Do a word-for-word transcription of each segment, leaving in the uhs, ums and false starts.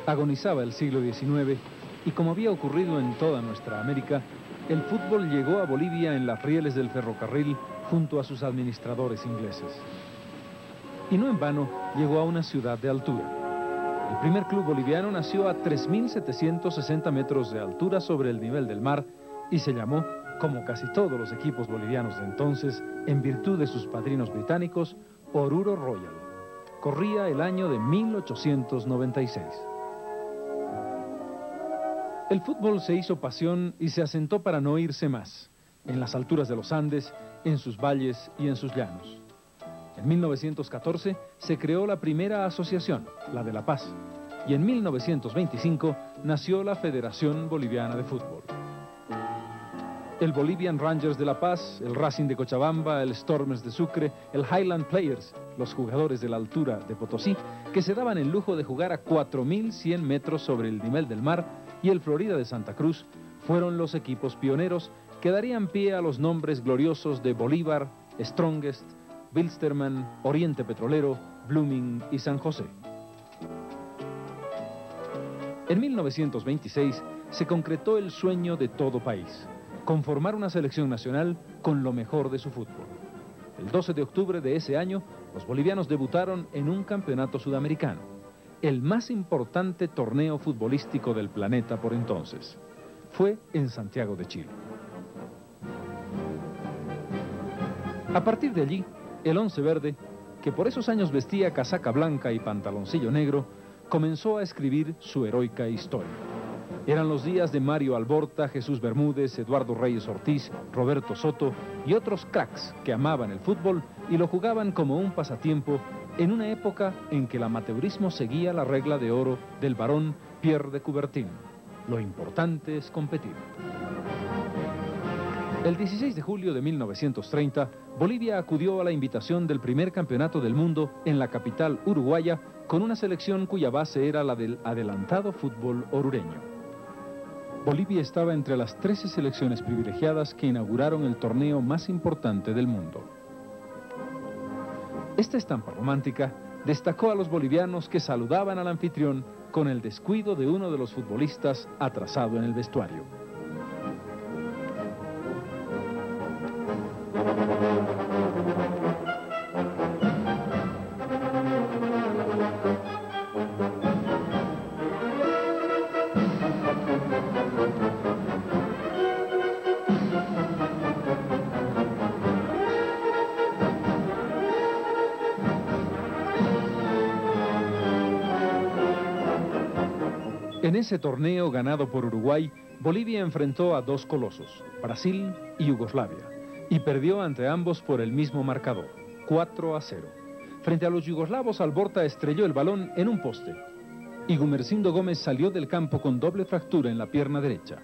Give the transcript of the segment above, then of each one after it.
Agonizaba el siglo diecinueve y, como había ocurrido en toda nuestra América, el fútbol llegó a Bolivia en las rieles del ferrocarril junto a sus administradores ingleses. Y no en vano llegó a una ciudad de altura. El primer club boliviano nació a tres mil setecientos sesenta metros de altura sobre el nivel del mar y se llamó, como casi todos los equipos bolivianos de entonces, en virtud de sus padrinos británicos, Oruro Royal. Corría el año de mil ochocientos noventa y seis. El fútbol se hizo pasión y se asentó para no irse más, en las alturas de los Andes, en sus valles y en sus llanos. En mil novecientos catorce se creó la primera asociación, la de La Paz, y en mil novecientos veinticinco nació la Federación Boliviana de Fútbol. El Bolivian Rangers de La Paz, el Racing de Cochabamba, el Stormers de Sucre, el Highland Players, los jugadores de la altura de Potosí, que se daban el lujo de jugar a cuatro mil cien metros sobre el nivel del mar, y el Florida de Santa Cruz, fueron los equipos pioneros que darían pie a los nombres gloriosos de Bolívar, Strongest, Wilstermann, Oriente Petrolero, Blooming y San José. En mil novecientos veintiséis se concretó el sueño de todo país: conformar una selección nacional con lo mejor de su fútbol. El doce de octubre de ese año, los bolivianos debutaron en un campeonato sudamericano, el más importante torneo futbolístico del planeta por entonces. Fue en Santiago de Chile. A partir de allí, el Once Verde, que por esos años vestía casaca blanca y pantaloncillo negro, comenzó a escribir su heroica historia. Eran los días de Mario Alborta, Jesús Bermúdez, Eduardo Reyes Ortiz, Roberto Soto y otros cracks que amaban el fútbol y lo jugaban como un pasatiempo en una época en que el amateurismo seguía la regla de oro del barón Pierre de Coubertin: lo importante es competir. El dieciséis de julio de mil novecientos treinta, Bolivia acudió a la invitación del primer campeonato del mundo en la capital uruguaya con una selección cuya base era la del adelantado fútbol orureño. Bolivia estaba entre las trece selecciones privilegiadas que inauguraron el torneo más importante del mundo. Esta estampa romántica destacó a los bolivianos que saludaban al anfitrión con el descuido de uno de los futbolistas atrasado en el vestuario. En ese torneo ganado por Uruguay, Bolivia enfrentó a dos colosos, Brasil y Yugoslavia, y perdió ante ambos por el mismo marcador, cuatro a cero. Frente a los yugoslavos, Alborta estrelló el balón en un poste y Gumersindo Gómez salió del campo con doble fractura en la pierna derecha.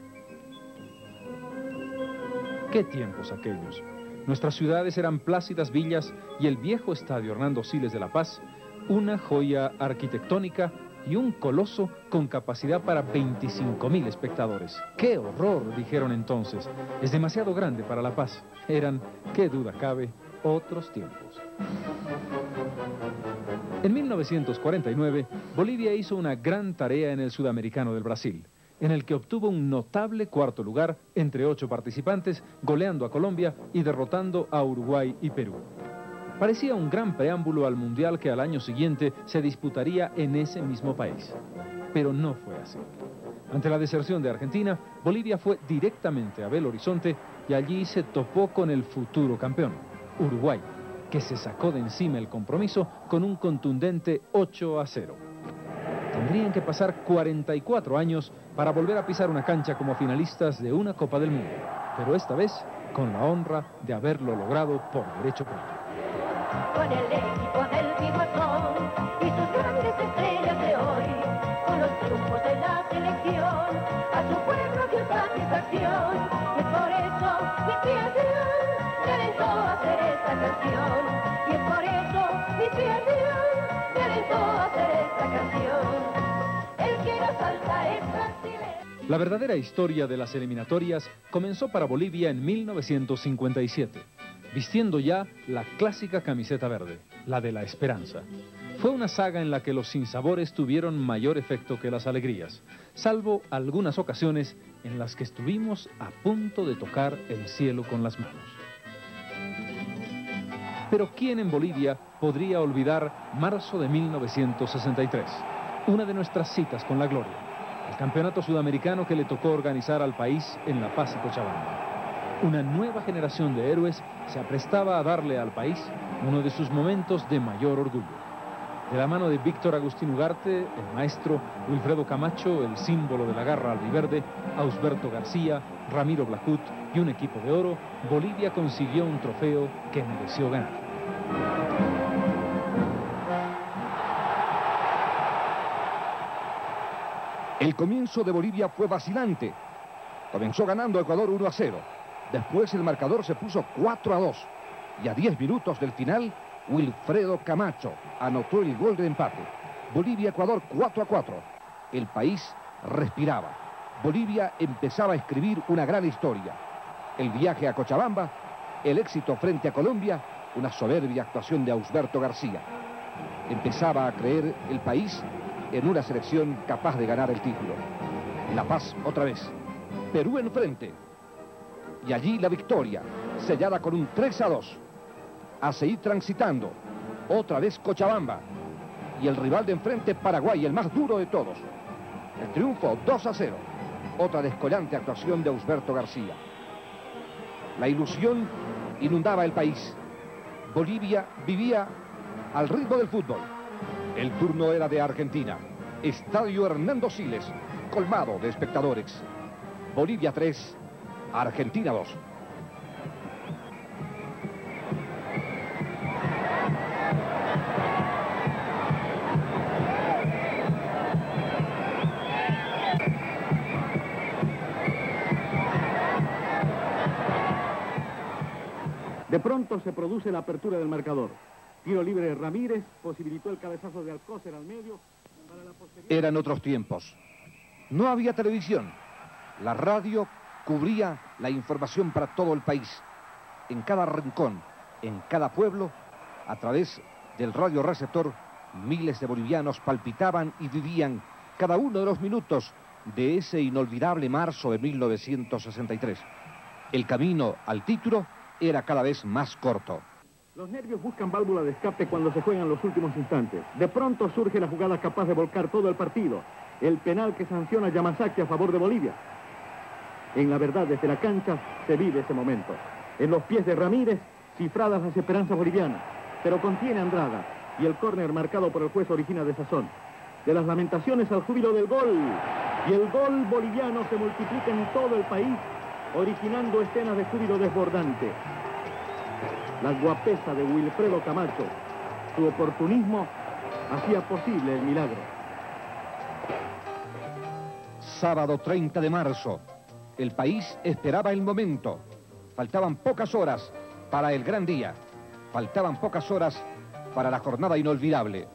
¡Qué tiempos aquellos! Nuestras ciudades eran plácidas villas y el viejo estadio Hernando Siles de La Paz, una joya arquitectónica y un coloso con capacidad para veinticinco mil espectadores. ¡Qué horror!, dijeron entonces. Es demasiado grande para La Paz. Eran, qué duda cabe, otros tiempos. En mil novecientos cuarenta y nueve, Bolivia hizo una gran tarea en el Sudamericano del Brasil, en el que obtuvo un notable cuarto lugar entre ocho participantes, goleando a Colombia y derrotando a Uruguay y Perú. Parecía un gran preámbulo al Mundial que al año siguiente se disputaría en ese mismo país. Pero no fue así. Ante la deserción de Argentina, Bolivia fue directamente a Belo Horizonte y allí se topó con el futuro campeón, Uruguay, que se sacó de encima el compromiso con un contundente ocho a cero. Tendrían que pasar cuarenta y cuatro años para volver a pisar una cancha como finalistas de una Copa del Mundo, pero esta vez con la honra de haberlo logrado por derecho propio. Con el equipo del Biguazón y sus grandes estrellas de hoy, con los triunfos de la selección, a su pueblo dio satisfacción, y es por eso mi piel se alentó a hacer esta canción, y es por eso mi piel se alentó a hacer esta canción. El que no salta es brasileño. La verdadera historia de las eliminatorias comenzó para Bolivia en mil novecientos cincuenta y siete. Vistiendo ya la clásica camiseta verde, la de la esperanza. Fue una saga en la que los sinsabores tuvieron mayor efecto que las alegrías, salvo algunas ocasiones en las que estuvimos a punto de tocar el cielo con las manos. Pero ¿quién en Bolivia podría olvidar marzo de mil novecientos sesenta y tres? Una de nuestras citas con la gloria, el campeonato sudamericano que le tocó organizar al país en La Paz y Cochabamba. Una nueva generación de héroes se aprestaba a darle al país uno de sus momentos de mayor orgullo. De la mano de Víctor Agustín Ugarte, el maestro, Wilfredo Camacho, el símbolo de la garra albiverde, Ausberto García, Ramiro Blacut y un equipo de oro, Bolivia consiguió un trofeo que mereció ganar. El comienzo de Bolivia fue vacilante. Comenzó ganando Ecuador uno a cero. Después el marcador se puso cuatro a dos. Y a diez minutos del final, Wilfredo Camacho anotó el gol de empate. Bolivia-Ecuador cuatro a cuatro. El país respiraba. Bolivia empezaba a escribir una gran historia. El viaje a Cochabamba, el éxito frente a Colombia, una soberbia actuación de Ausberto García. Empezaba a creer el país en una selección capaz de ganar el título. La Paz otra vez. Perú enfrente. Y allí la victoria, sellada con un tres a dos. A seguir transitando. Otra vez Cochabamba. Y el rival de enfrente, Paraguay, el más duro de todos. El triunfo dos a cero. Otra descollante actuación de Ausberto García. La ilusión inundaba el país. Bolivia vivía al ritmo del fútbol. El turno era de Argentina. Estadio Hernando Siles, colmado de espectadores. Bolivia tres, Argentina dos. De pronto se produce la apertura del marcador. Tiro libre de Ramírez posibilitó el cabezazo de Alcócer al medio. Para la posterior... Eran otros tiempos. No había televisión. La radio cubría la información para todo el país. En cada rincón, en cada pueblo, a través del radioreceptor, miles de bolivianos palpitaban y vivían cada uno de los minutos de ese inolvidable marzo de mil novecientos sesenta y tres. El camino al título era cada vez más corto. Los nervios buscan válvula de escape cuando se juegan los últimos instantes. De pronto surge la jugada capaz de volcar todo el partido. El penal que sanciona Yamasaki a favor de Bolivia. En la verdad, desde la cancha se vive ese momento. En los pies de Ramírez, cifradas las esperanzas bolivianas. Pero contiene Andrada y el córner marcado por el juez origina desazón. De las lamentaciones al júbilo del gol. Y el gol boliviano se multiplica en todo el país, originando escenas de júbilo desbordante. La guapesa de Wilfredo Camacho, su oportunismo, hacía posible el milagro. Sábado treinta de marzo. El país esperaba el momento. Faltaban pocas horas para el gran día. Faltaban pocas horas para la jornada inolvidable.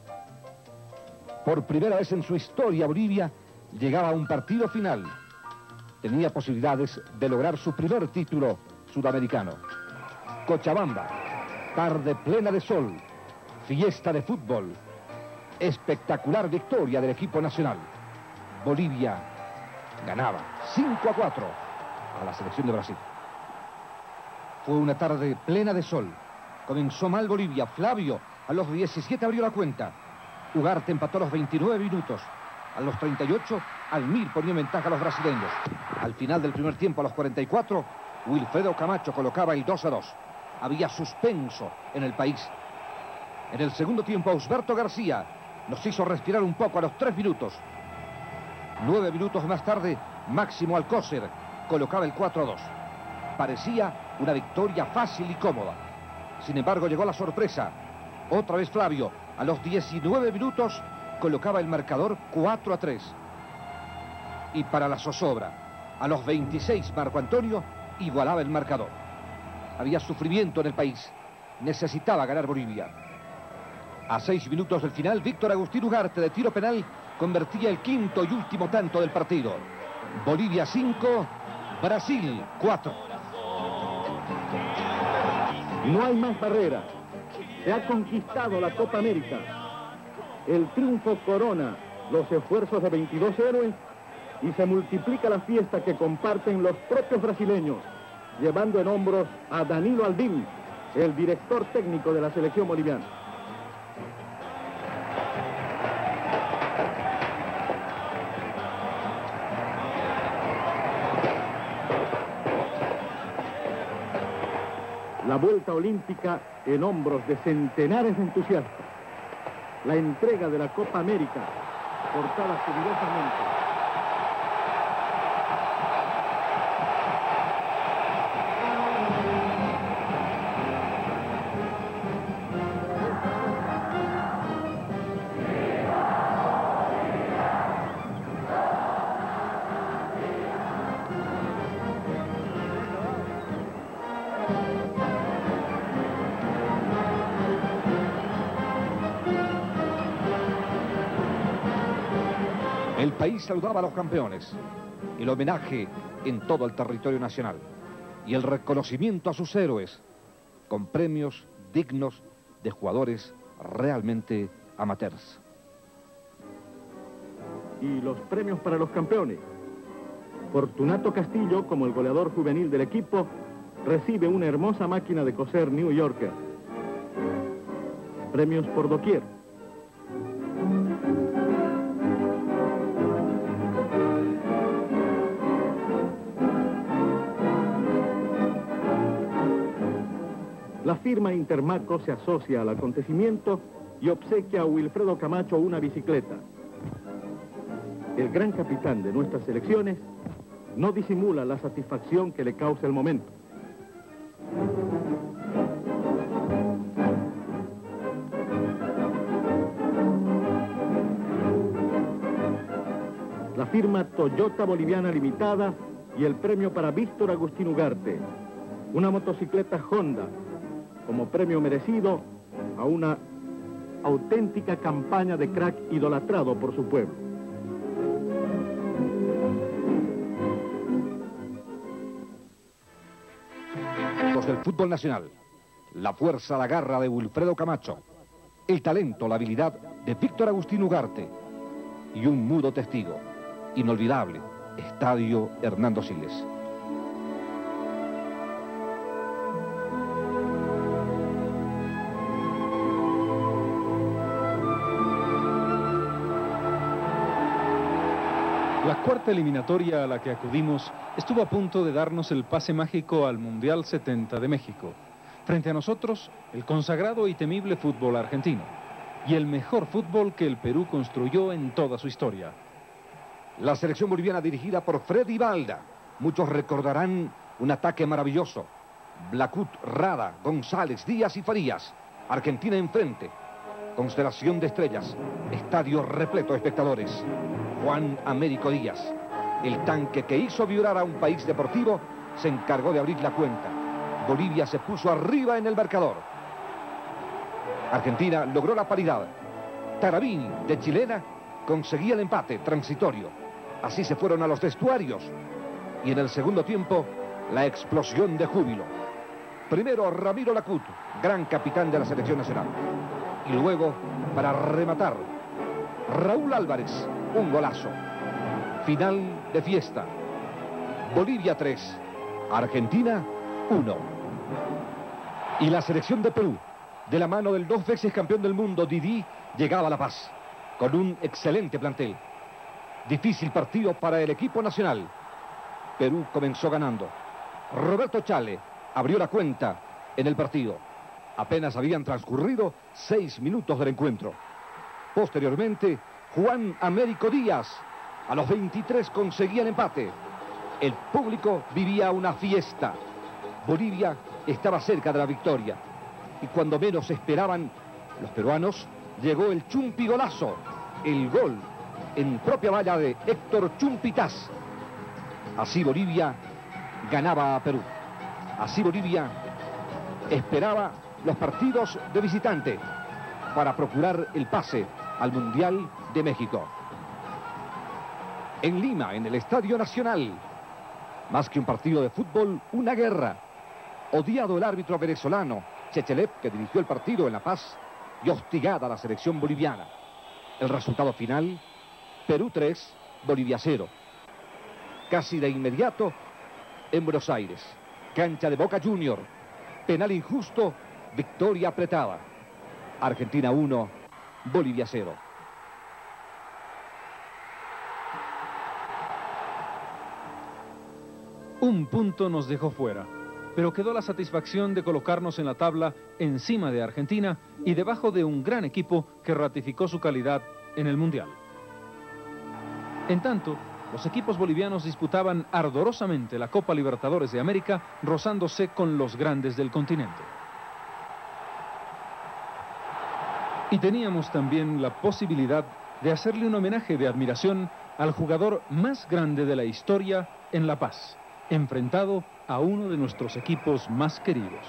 Por primera vez en su historia, Bolivia llegaba a un partido final. Tenía posibilidades de lograr su primer título sudamericano. Cochabamba, tarde plena de sol, fiesta de fútbol, espectacular victoria del equipo nacional. Bolivia ganaba cinco a cuatro a la selección de Brasil. Fue una tarde plena de sol. Comenzó mal Bolivia. Flavio a los diecisiete abrió la cuenta. Ugarte empató a los veintinueve minutos. A los treinta y ocho, Almir ponía en ventaja a los brasileños. Al final del primer tiempo, a los cuarenta y cuatro, Wilfredo Camacho colocaba el dos a dos. Había suspenso en el país. En el segundo tiempo, Ausberto García nos hizo respirar un poco a los tres minutos. Nueve minutos más tarde, Máximo Alcócer colocaba el cuatro a dos. Parecía una victoria fácil y cómoda. Sin embargo, llegó la sorpresa. Otra vez Flavio, a los diecinueve minutos, colocaba el marcador cuatro a tres. Y para la zozobra, a los veintiséis, Marco Antonio igualaba el marcador. Había sufrimiento en el país. Necesitaba ganar Bolivia. A seis minutos del final, Víctor Agustín Ugarte, de tiro penal, convertía el quinto y último tanto del partido. Bolivia cinco, Brasil cuatro. No hay más barrera. Se ha conquistado la Copa América. El triunfo corona los esfuerzos de veintidós héroes y se multiplica la fiesta que comparten los propios brasileños, llevando en hombros a Danilo Aldin, el director técnico de la selección boliviana. La vuelta olímpica en hombros de centenares de entusiastas. La entrega de la Copa América, portada jubilosamente. El país saludaba a los campeones, el homenaje en todo el territorio nacional y el reconocimiento a sus héroes con premios dignos de jugadores realmente amateurs. Y los premios para los campeones. Fortunato Castillo, como el goleador juvenil del equipo, recibe una hermosa máquina de coser New Yorker. Premios por doquier. La firma Intermaco se asocia al acontecimiento y obsequia a Wilfredo Camacho una bicicleta. El gran capitán de nuestras selecciones no disimula la satisfacción que le causa el momento. La firma Toyota Boliviana Limitada y el premio para Víctor Agustín Ugarte, una motocicleta Honda, como premio merecido a una auténtica campaña de crack idolatrado por su pueblo. Los del fútbol nacional, la fuerza, la garra de Wilfredo Camacho, el talento, la habilidad de Víctor Agustín Ugarte y un mudo testigo, inolvidable, Estadio Hernando Siles. La cuarta eliminatoria a la que acudimos estuvo a punto de darnos el pase mágico al Mundial setenta de México. Frente a nosotros, el consagrado y temible fútbol argentino. Y el mejor fútbol que el Perú construyó en toda su historia. La selección boliviana dirigida por Freddy Balda. Muchos recordarán un ataque maravilloso. Blacut, Rada, González, Díaz y Farías. Argentina enfrente. Constelación de estrellas. Estadio repleto de espectadores. Juan Américo Díaz, el tanque que hizo vibrar a un país deportivo, se encargó de abrir la cuenta. Bolivia se puso arriba en el marcador. Argentina logró la paridad. Tarabini, de chilena, conseguía el empate transitorio. Así se fueron a los vestuarios. Y en el segundo tiempo, la explosión de júbilo. Primero Ramiro Lacut, gran capitán de la selección nacional. Y luego, para rematar, Raúl Álvarez, un golazo. Final de fiesta. Bolivia tres, Argentina uno. Y la selección de Perú, de la mano del dos veces campeón del mundo Didi, llegaba a La Paz, con un excelente plantel. Difícil partido para el equipo nacional. Perú comenzó ganando. Roberto Chale abrió la cuenta en el partido. Apenas habían transcurrido seis minutos del encuentro. Posteriormente, Juan Américo Díaz, a los veintitrés conseguía el empate. El público vivía una fiesta. Bolivia estaba cerca de la victoria. Y cuando menos esperaban los peruanos, llegó el Chumpi golazo. El gol en propia valla de Héctor Chumpitaz. Así Bolivia ganaba a Perú. Así Bolivia esperaba los partidos de visitante para procurar el pase al Mundial de México. En Lima, en el Estadio Nacional, más que un partido de fútbol, una guerra. Odiado el árbitro venezolano Chechelep, que dirigió el partido en La Paz, y hostigada la selección boliviana. El resultado final, Perú tres, Bolivia cero. Casi de inmediato, en Buenos Aires, cancha de Boca Junior, penal injusto, victoria apretada. Argentina uno, Bolivia cero. Un punto nos dejó fuera, pero quedó la satisfacción de colocarnos en la tabla encima de Argentina y debajo de un gran equipo que ratificó su calidad en el Mundial. En tanto, los equipos bolivianos disputaban ardorosamente la Copa Libertadores de América, rozándose con los grandes del continente. Y teníamos también la posibilidad de hacerle un homenaje de admiración al jugador más grande de la historia en La Paz, enfrentado a uno de nuestros equipos más queridos.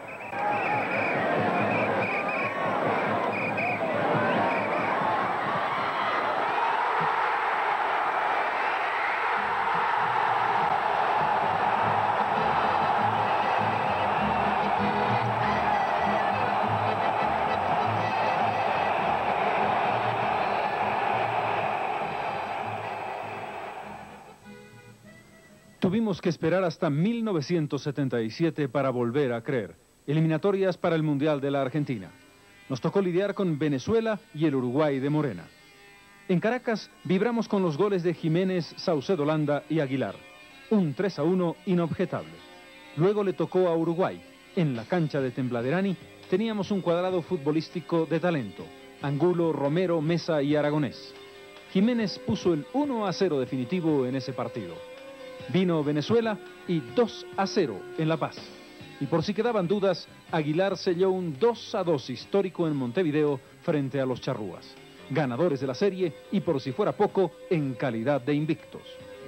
Tuvimos que esperar hasta mil novecientos setenta y siete para volver a creer. Eliminatorias para el Mundial de la Argentina. Nos tocó lidiar con Venezuela y el Uruguay de Morena. En Caracas vibramos con los goles de Jiménez, Saucedo Landa y Aguilar. Un tres a uno inobjetable. Luego le tocó a Uruguay. En la cancha de Tembladerani teníamos un cuadrado futbolístico de talento. Angulo, Romero, Mesa y Aragonés. Jiménez puso el uno a cero definitivo en ese partido. Vino Venezuela y dos a cero en La Paz. Y por si quedaban dudas, Aguilar selló un dos a dos histórico en Montevideo frente a los charrúas, ganadores de la serie y por si fuera poco, en calidad de invictos.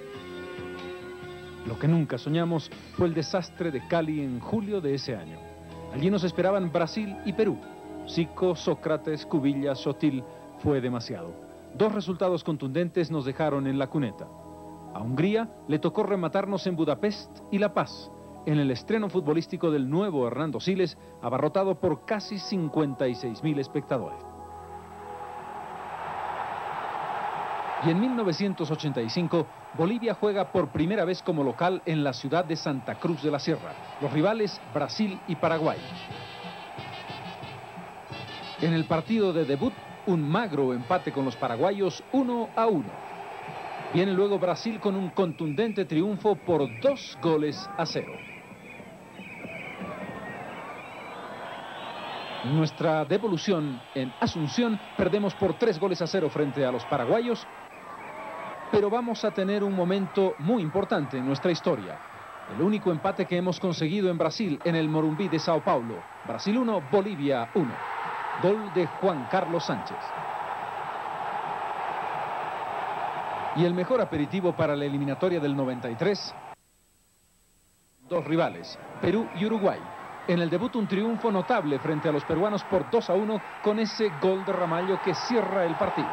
Lo que nunca soñamos fue el desastre de Cali en julio de ese año. Allí nos esperaban Brasil y Perú. Zico, Sócrates, Cubillas, Sotil, fue demasiado. Dos resultados contundentes nos dejaron en la cuneta. A Hungría le tocó rematarnos en Budapest y La Paz, en el estreno futbolístico del nuevo Hernando Siles, abarrotado por casi cincuenta y seis mil espectadores. Y en mil novecientos ochenta y cinco, Bolivia juega por primera vez como local en la ciudad de Santa Cruz de la Sierra. Los rivales, Brasil y Paraguay. En el partido de debut, un magro empate con los paraguayos, uno a uno. Viene luego Brasil con un contundente triunfo por dos goles a cero. En nuestra devolución en Asunción perdemos por tres goles a cero frente a los paraguayos, pero vamos a tener un momento muy importante en nuestra historia. El único empate que hemos conseguido en Brasil, en el Morumbí de Sao Paulo. Brasil uno, Bolivia uno. Gol de Juan Carlos Sánchez. Y el mejor aperitivo para la eliminatoria del noventa y tres, dos rivales, Perú y Uruguay. En el debut un triunfo notable frente a los peruanos por dos a uno con ese gol de Ramallo que cierra el partido.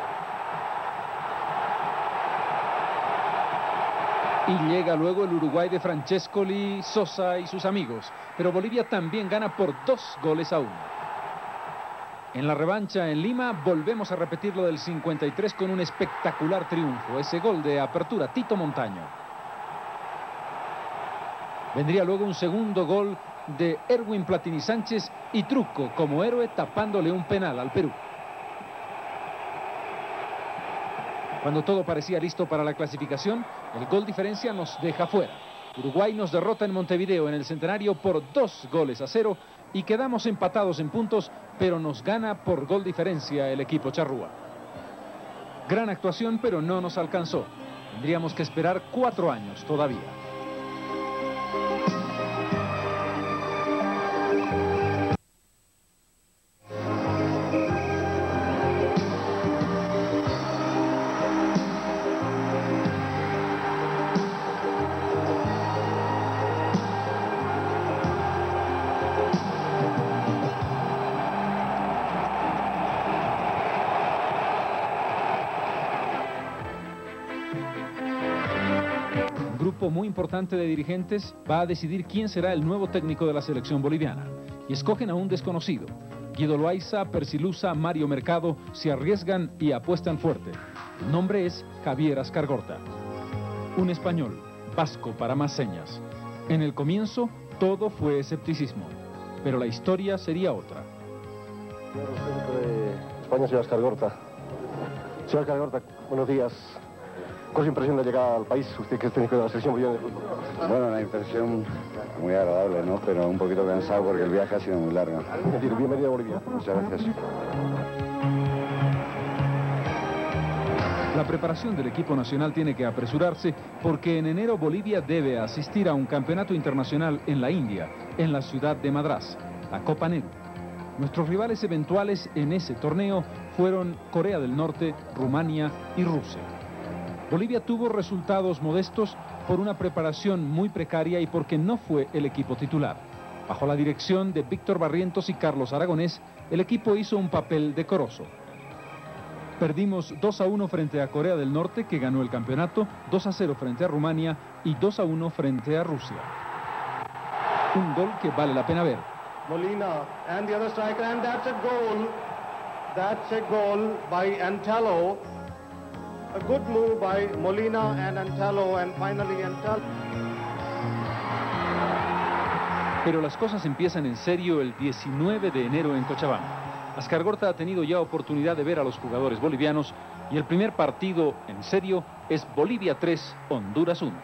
Y llega luego el Uruguay de Francescoli, Sosa y sus amigos. Pero Bolivia también gana por dos goles a uno. En la revancha en Lima volvemos a repetir lo del cincuenta y tres con un espectacular triunfo. Ese gol de apertura, Tito Montaño. Vendría luego un segundo gol de Erwin Platini Sánchez y Truco como héroe tapándole un penal al Perú. Cuando todo parecía listo para la clasificación, el gol diferencia nos deja fuera. Uruguay nos derrota en Montevideo en el Centenario por dos goles a cero y quedamos empatados en puntos, pero nos gana por gol diferencia el equipo charrúa. Gran actuación, pero no nos alcanzó. Tendríamos que esperar cuatro años todavía. Muy importante de dirigentes va a decidir quién será el nuevo técnico de la selección boliviana y escogen a un desconocido. Guido Loaiza, Percilusa, Mario Mercado se arriesgan y apuestan fuerte. El nombre es Javier Ascargorta. Un español, vasco para más señas. En el comienzo, todo fue escepticismo, pero la historia sería otra. España, señor Ascargorta. Señor Ascargorta, buenos días. ¿Cuál es su impresión de llegar al país? Usted que es técnico de la selección boliviana de fútbol. Bueno, la impresión muy agradable, ¿no? Pero un poquito cansado porque el viaje ha sido muy largo. Bienvenido a Bolivia. Muchas gracias. La preparación del equipo nacional tiene que apresurarse porque en enero Bolivia debe asistir a un campeonato internacional en la India, en la ciudad de Madrás, la Copa Nehru. Nuestros rivales eventuales en ese torneo fueron Corea del Norte, Rumania y Rusia. Bolivia tuvo resultados modestos por una preparación muy precaria y porque no fue el equipo titular. Bajo la dirección de Víctor Barrientos y Carlos Aragonés, el equipo hizo un papel decoroso. Perdimos dos a uno frente a Corea del Norte, que ganó el campeonato, dos a cero frente a Rumania y dos a uno frente a Rusia. Un gol que vale la pena ver. Molina and the other striker, and that's a goal. That's a goal by Antelo. A good move by Molina and Antelo, and finally Antelo. Pero las cosas empiezan en serio el diecinueve de enero en Cochabamba. Ascargorta ha tenido ya oportunidad de ver a los jugadores bolivianos y el primer partido en serio es Bolivia tres, Honduras uno.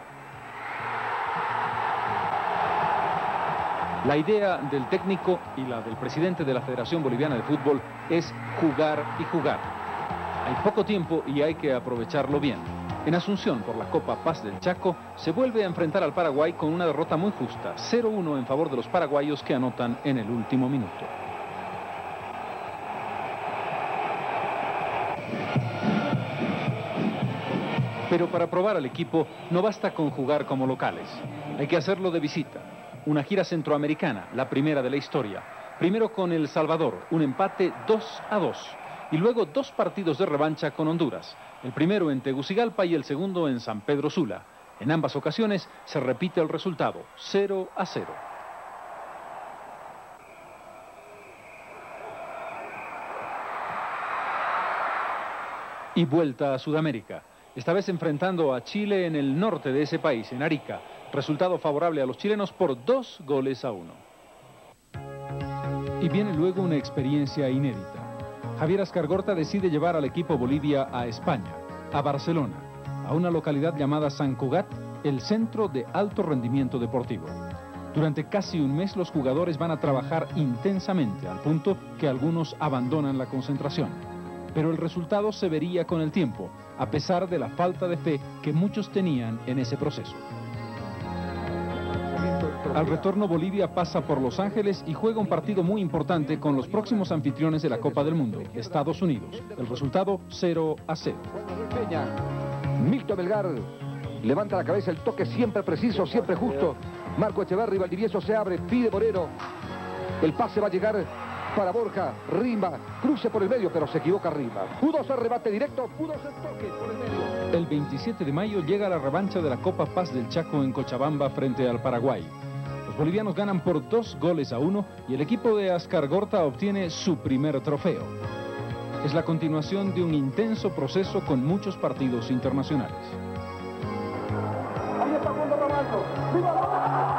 La idea del técnico y la del presidente de la Federación Boliviana de Fútbol es jugar y jugar. Hay poco tiempo y hay que aprovecharlo bien. En Asunción, por la Copa Paz del Chaco, se vuelve a enfrentar al Paraguay con una derrota muy justa, cero uno en favor de los paraguayos que anotan en el último minuto. Pero para probar al equipo no basta con jugar como locales. Hay que hacerlo de visita. Una gira centroamericana, la primera de la historia. Primero con El Salvador, un empate dos a dos. Y luego dos partidos de revancha con Honduras. El primero en Tegucigalpa y el segundo en San Pedro Sula. En ambas ocasiones se repite el resultado, cero a cero. Y vuelta a Sudamérica. Esta vez enfrentando a Chile en el norte de ese país, en Arica. Resultado favorable a los chilenos por dos goles a uno. Y viene luego una experiencia inédita. Javier Ascargorta decide llevar al equipo Bolivia a España, a Barcelona, a una localidad llamada San Cugat, el centro de alto rendimiento deportivo. Durante casi un mes los jugadores van a trabajar intensamente, al punto que algunos abandonan la concentración. Pero el resultado se vería con el tiempo, a pesar de la falta de fe que muchos tenían en ese proceso. Al retorno, Bolivia pasa por Los Ángeles y juega un partido muy importante con los próximos anfitriones de la Copa del Mundo, Estados Unidos. El resultado, cero a cero. Milton Melgar levanta la cabeza, el toque siempre preciso, siempre justo. Marco Echeverri, Valdivieso se abre, pide Moreno. El pase va a llegar para Borja, Rimba, cruce por el medio, pero se equivoca Rimba. Pudo ser rebate directo, pudo ser toque por el medio. El veintisiete de mayo llega la revancha de la Copa Paz del Chaco en Cochabamba frente al Paraguay. Los bolivianos ganan por dos goles a uno y el equipo de Ascargorta obtiene su primer trofeo. Es la continuación de un intenso proceso con muchos partidos internacionales. Ahí está Juan Ramallo. ¡Viva!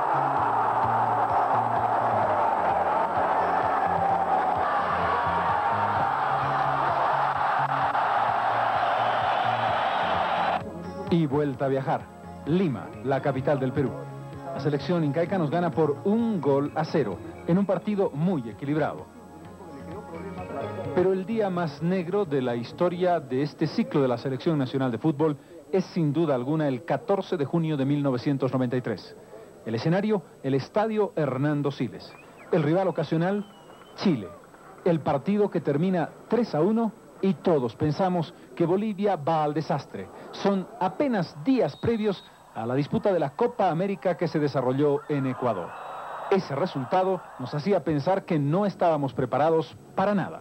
Y vuelta a viajar. Lima, la capital del Perú. La selección incaica nos gana por un gol a cero, en un partido muy equilibrado. Pero el día más negro de la historia de este ciclo de la Selección Nacional de Fútbol es sin duda alguna el catorce de junio de mil novecientos noventa y tres. El escenario, el Estadio Hernando Siles. El rival ocasional, Chile. El partido que termina tres a uno y todos pensamos que Bolivia va al desastre. Son apenas días previos a la disputa de la Copa América que se desarrolló en Ecuador. Ese resultado nos hacía pensar que no estábamos preparados para nada.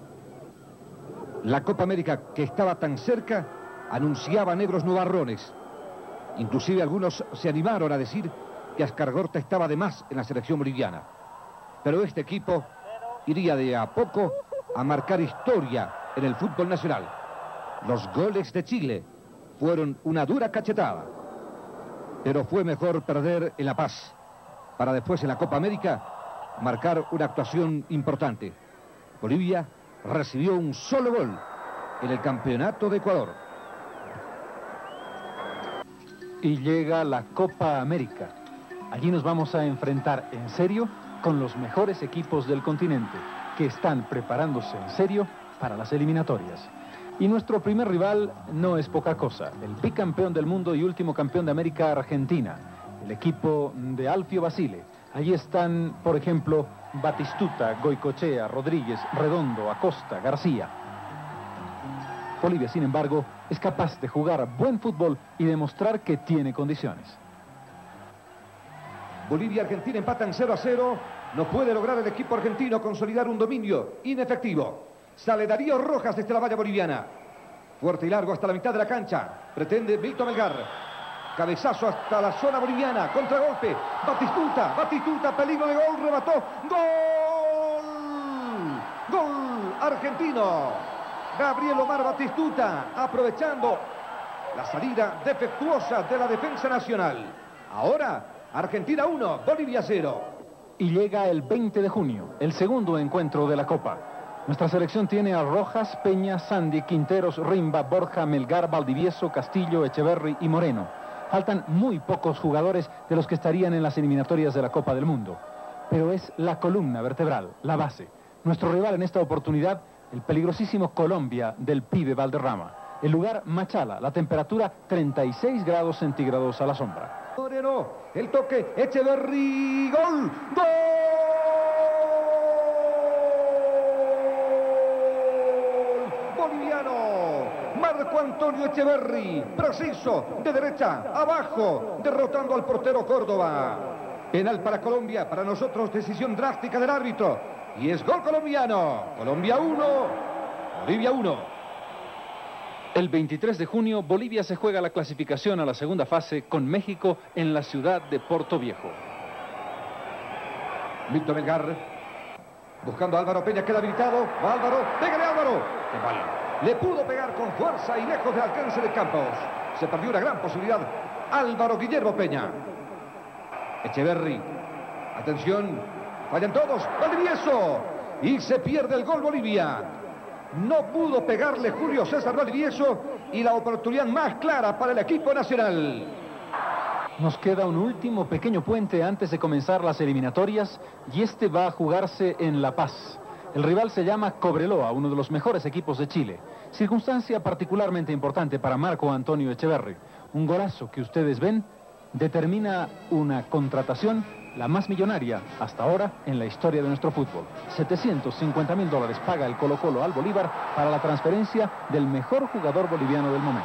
La Copa América, que estaba tan cerca, anunciaba negros nubarrones. Inclusive algunos se animaron a decir que Ascargorta estaba de más en la selección boliviana. Pero este equipo iría de a poco a marcar historia en el fútbol nacional. Los goles de Chile fueron una dura cachetada, pero fue mejor perder en La Paz para después en la Copa América marcar una actuación importante. Bolivia recibió un solo gol en el Campeonato de Ecuador. Y llega la Copa América. Allí nos vamos a enfrentar en serio con los mejores equipos del continente, que están preparándose en serio para las eliminatorias. Y nuestro primer rival no es poca cosa, el bicampeón del mundo y último campeón de América, Argentina, el equipo de Alfio Basile. Allí están, por ejemplo, Batistuta, Goicoechea, Rodríguez, Redondo, Acosta, García. Bolivia, sin embargo, es capaz de jugar buen fútbol y demostrar que tiene condiciones. Bolivia y Argentina empatan cero a cero. No puede lograr el equipo argentino consolidar un dominio inefectivo. Sale Darío Rojas desde la valla boliviana. Fuerte y largo hasta la mitad de la cancha. Pretende Milton Melgar. Cabezazo hasta la zona boliviana. Contragolpe. Batistuta. Batistuta. Peligro de gol. Remató. ¡Gol! ¡Gol argentino! Gabriel Omar Batistuta. Aprovechando la salida defectuosa de la defensa nacional. Ahora, Argentina uno, Bolivia cero. Y llega el veinte de junio, el segundo encuentro de la Copa. Nuestra selección tiene a Rojas, Peña, Sandy, Quinteros, Rimba, Borja, Melgar, Valdivieso, Castillo, Echeverri y Moreno. Faltan muy pocos jugadores de los que estarían en las eliminatorias de la Copa del Mundo. Pero es la columna vertebral, la base. Nuestro rival en esta oportunidad, el peligrosísimo Colombia del pibe Valderrama. El lugar, Machala, la temperatura treinta y seis grados centígrados a la sombra. Moreno, el toque, Echeverri, gol, gol. Boliviano, Marco Antonio Echeverri, preciso, de derecha, abajo, derrotando al portero Córdoba. Penal para Colombia, para nosotros decisión drástica del árbitro. Y es gol colombiano. Colombia uno, Bolivia uno. El veintitrés de junio, Bolivia se juega la clasificación a la segunda fase con México en la ciudad de Porto Viejo. Milton Melgar, buscando a Álvaro Peña, queda habilitado. Va Álvaro, pégale Álvaro. Le pudo pegar con fuerza y lejos del alcance de Campos. Se perdió una gran posibilidad. Álvaro Guillermo Peña. Echeverri, atención, fallan todos. Valdivieso, y se pierde el gol Bolivia. No pudo pegarle Julio César Valdivieso y la oportunidad más clara para el equipo nacional. Nos queda un último pequeño puente antes de comenzar las eliminatorias y este va a jugarse en La Paz. El rival se llama Cobreloa, uno de los mejores equipos de Chile. Circunstancia particularmente importante para Marco Antonio Echeverri. Un golazo que ustedes ven determina una contratación, la más millonaria hasta ahora en la historia de nuestro fútbol. setecientos cincuenta mil dólares paga el Colo-Colo al Bolívar para la transferencia del mejor jugador boliviano del momento.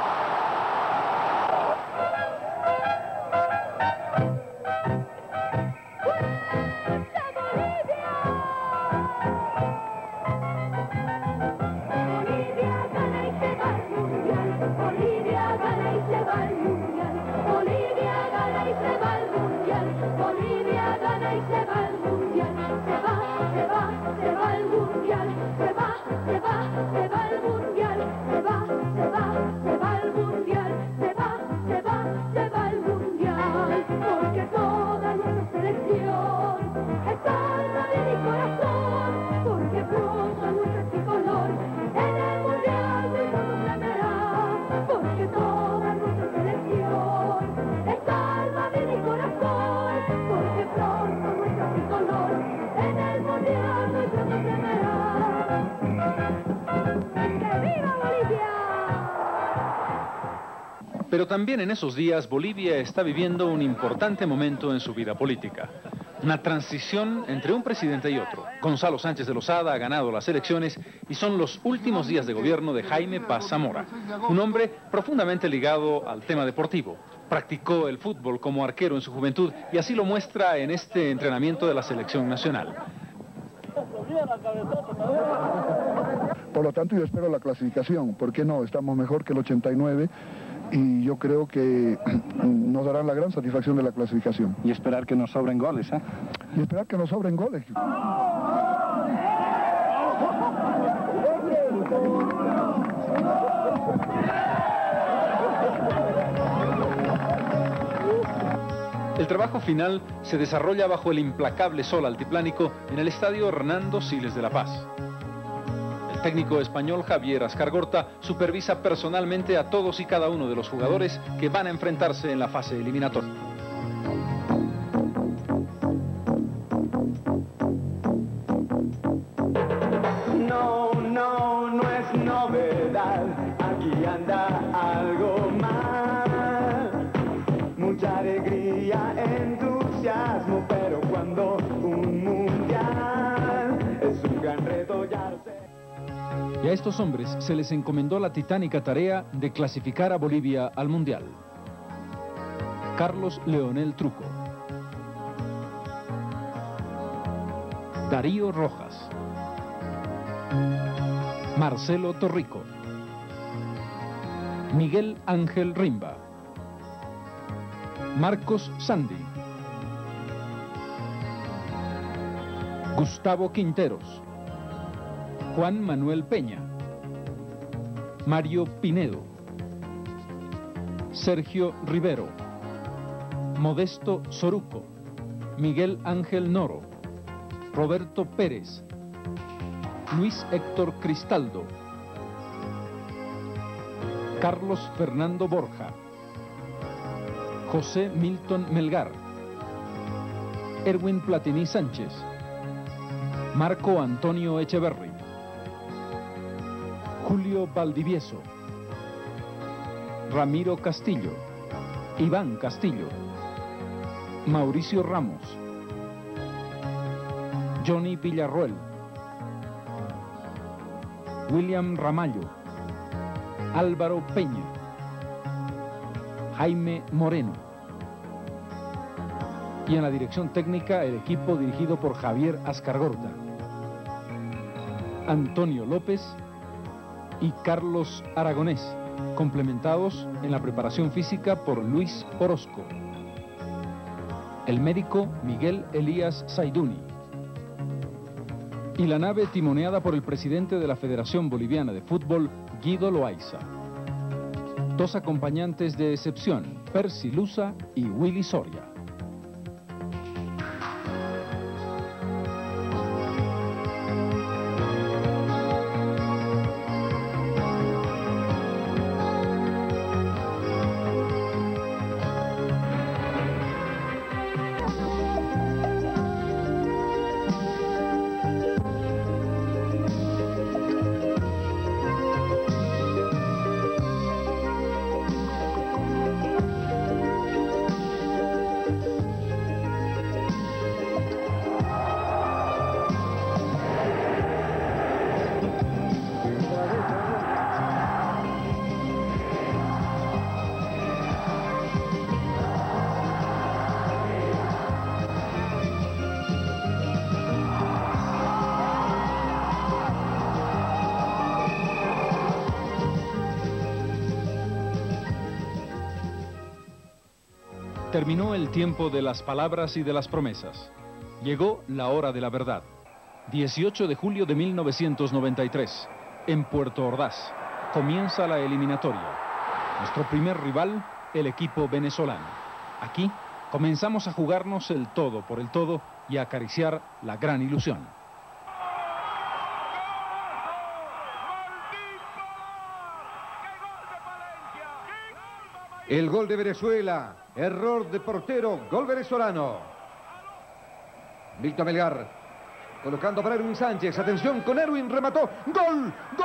Pero también en esos días Bolivia está viviendo un importante momento en su vida política. Una transición entre un presidente y otro. Gonzalo Sánchez de Lozada ha ganado las elecciones y son los últimos días de gobierno de Jaime Paz Zamora. Un hombre profundamente ligado al tema deportivo. Practicó el fútbol como arquero en su juventud y así lo muestra en este entrenamiento de la selección nacional. Por lo tanto, yo espero la clasificación. ¿Por qué no? Estamos mejor que el ochenta y nueve y yo creo que nos darán la gran satisfacción de la clasificación. Y esperar que nos sobren goles, ¿eh? Y esperar que nos sobren goles. El trabajo final se desarrolla bajo el implacable sol altiplánico en el estadio Hernando Siles de La Paz. El técnico español Javier Ascargorta supervisa personalmente a todos y cada uno de los jugadores que van a enfrentarse en la fase eliminatoria. No, no, no es novedad, aquí anda algo más. Mucha alegría, entusiasmo, pero cuando un mundial es un gran reto, ya lo sé. Y a estos hombres se les encomendó la titánica tarea de clasificar a Bolivia al Mundial. Carlos Leonel Truco, Darío Rojas, Marcelo Torrico, Miguel Ángel Rimba, Marcos Sandi, Gustavo Quinteros, Juan Manuel Peña, Mario Pinedo, Sergio Rivero, Modesto Soruco, Miguel Ángel Noro, Roberto Pérez, Luis Héctor Cristaldo, Carlos Fernando Borja, José Milton Melgar, Erwin Platini Sánchez, Marco Antonio Echeverri, Julio Valdivieso, Ramiro Castillo, Iván Castillo, Mauricio Ramos, Johnny Villarroel, William Ramallo, Álvaro Peña, Jaime Moreno. Y en la dirección técnica el equipo dirigido por Javier Ascargorta, Antonio López y Carlos Aragonés, complementados en la preparación física por Luis Orozco. El médico Miguel Elías Saiduni. Y la nave timoneada por el presidente de la Federación Boliviana de Fútbol, Guido Loaiza. Dos acompañantes de excepción, Percy Luza y Willy Soria. Terminó el tiempo de las palabras y de las promesas. Llegó la hora de la verdad. dieciocho de julio de mil novecientos noventa y tres, en Puerto Ordaz, comienza la eliminatoria. Nuestro primer rival, el equipo venezolano. Aquí comenzamos a jugarnos el todo por el todo y a acariciar la gran ilusión. El gol de Venezuela, error de portero, gol venezolano. Víctor Melgar, colocando para Erwin Sánchez, atención con Erwin, remató, gol, gol,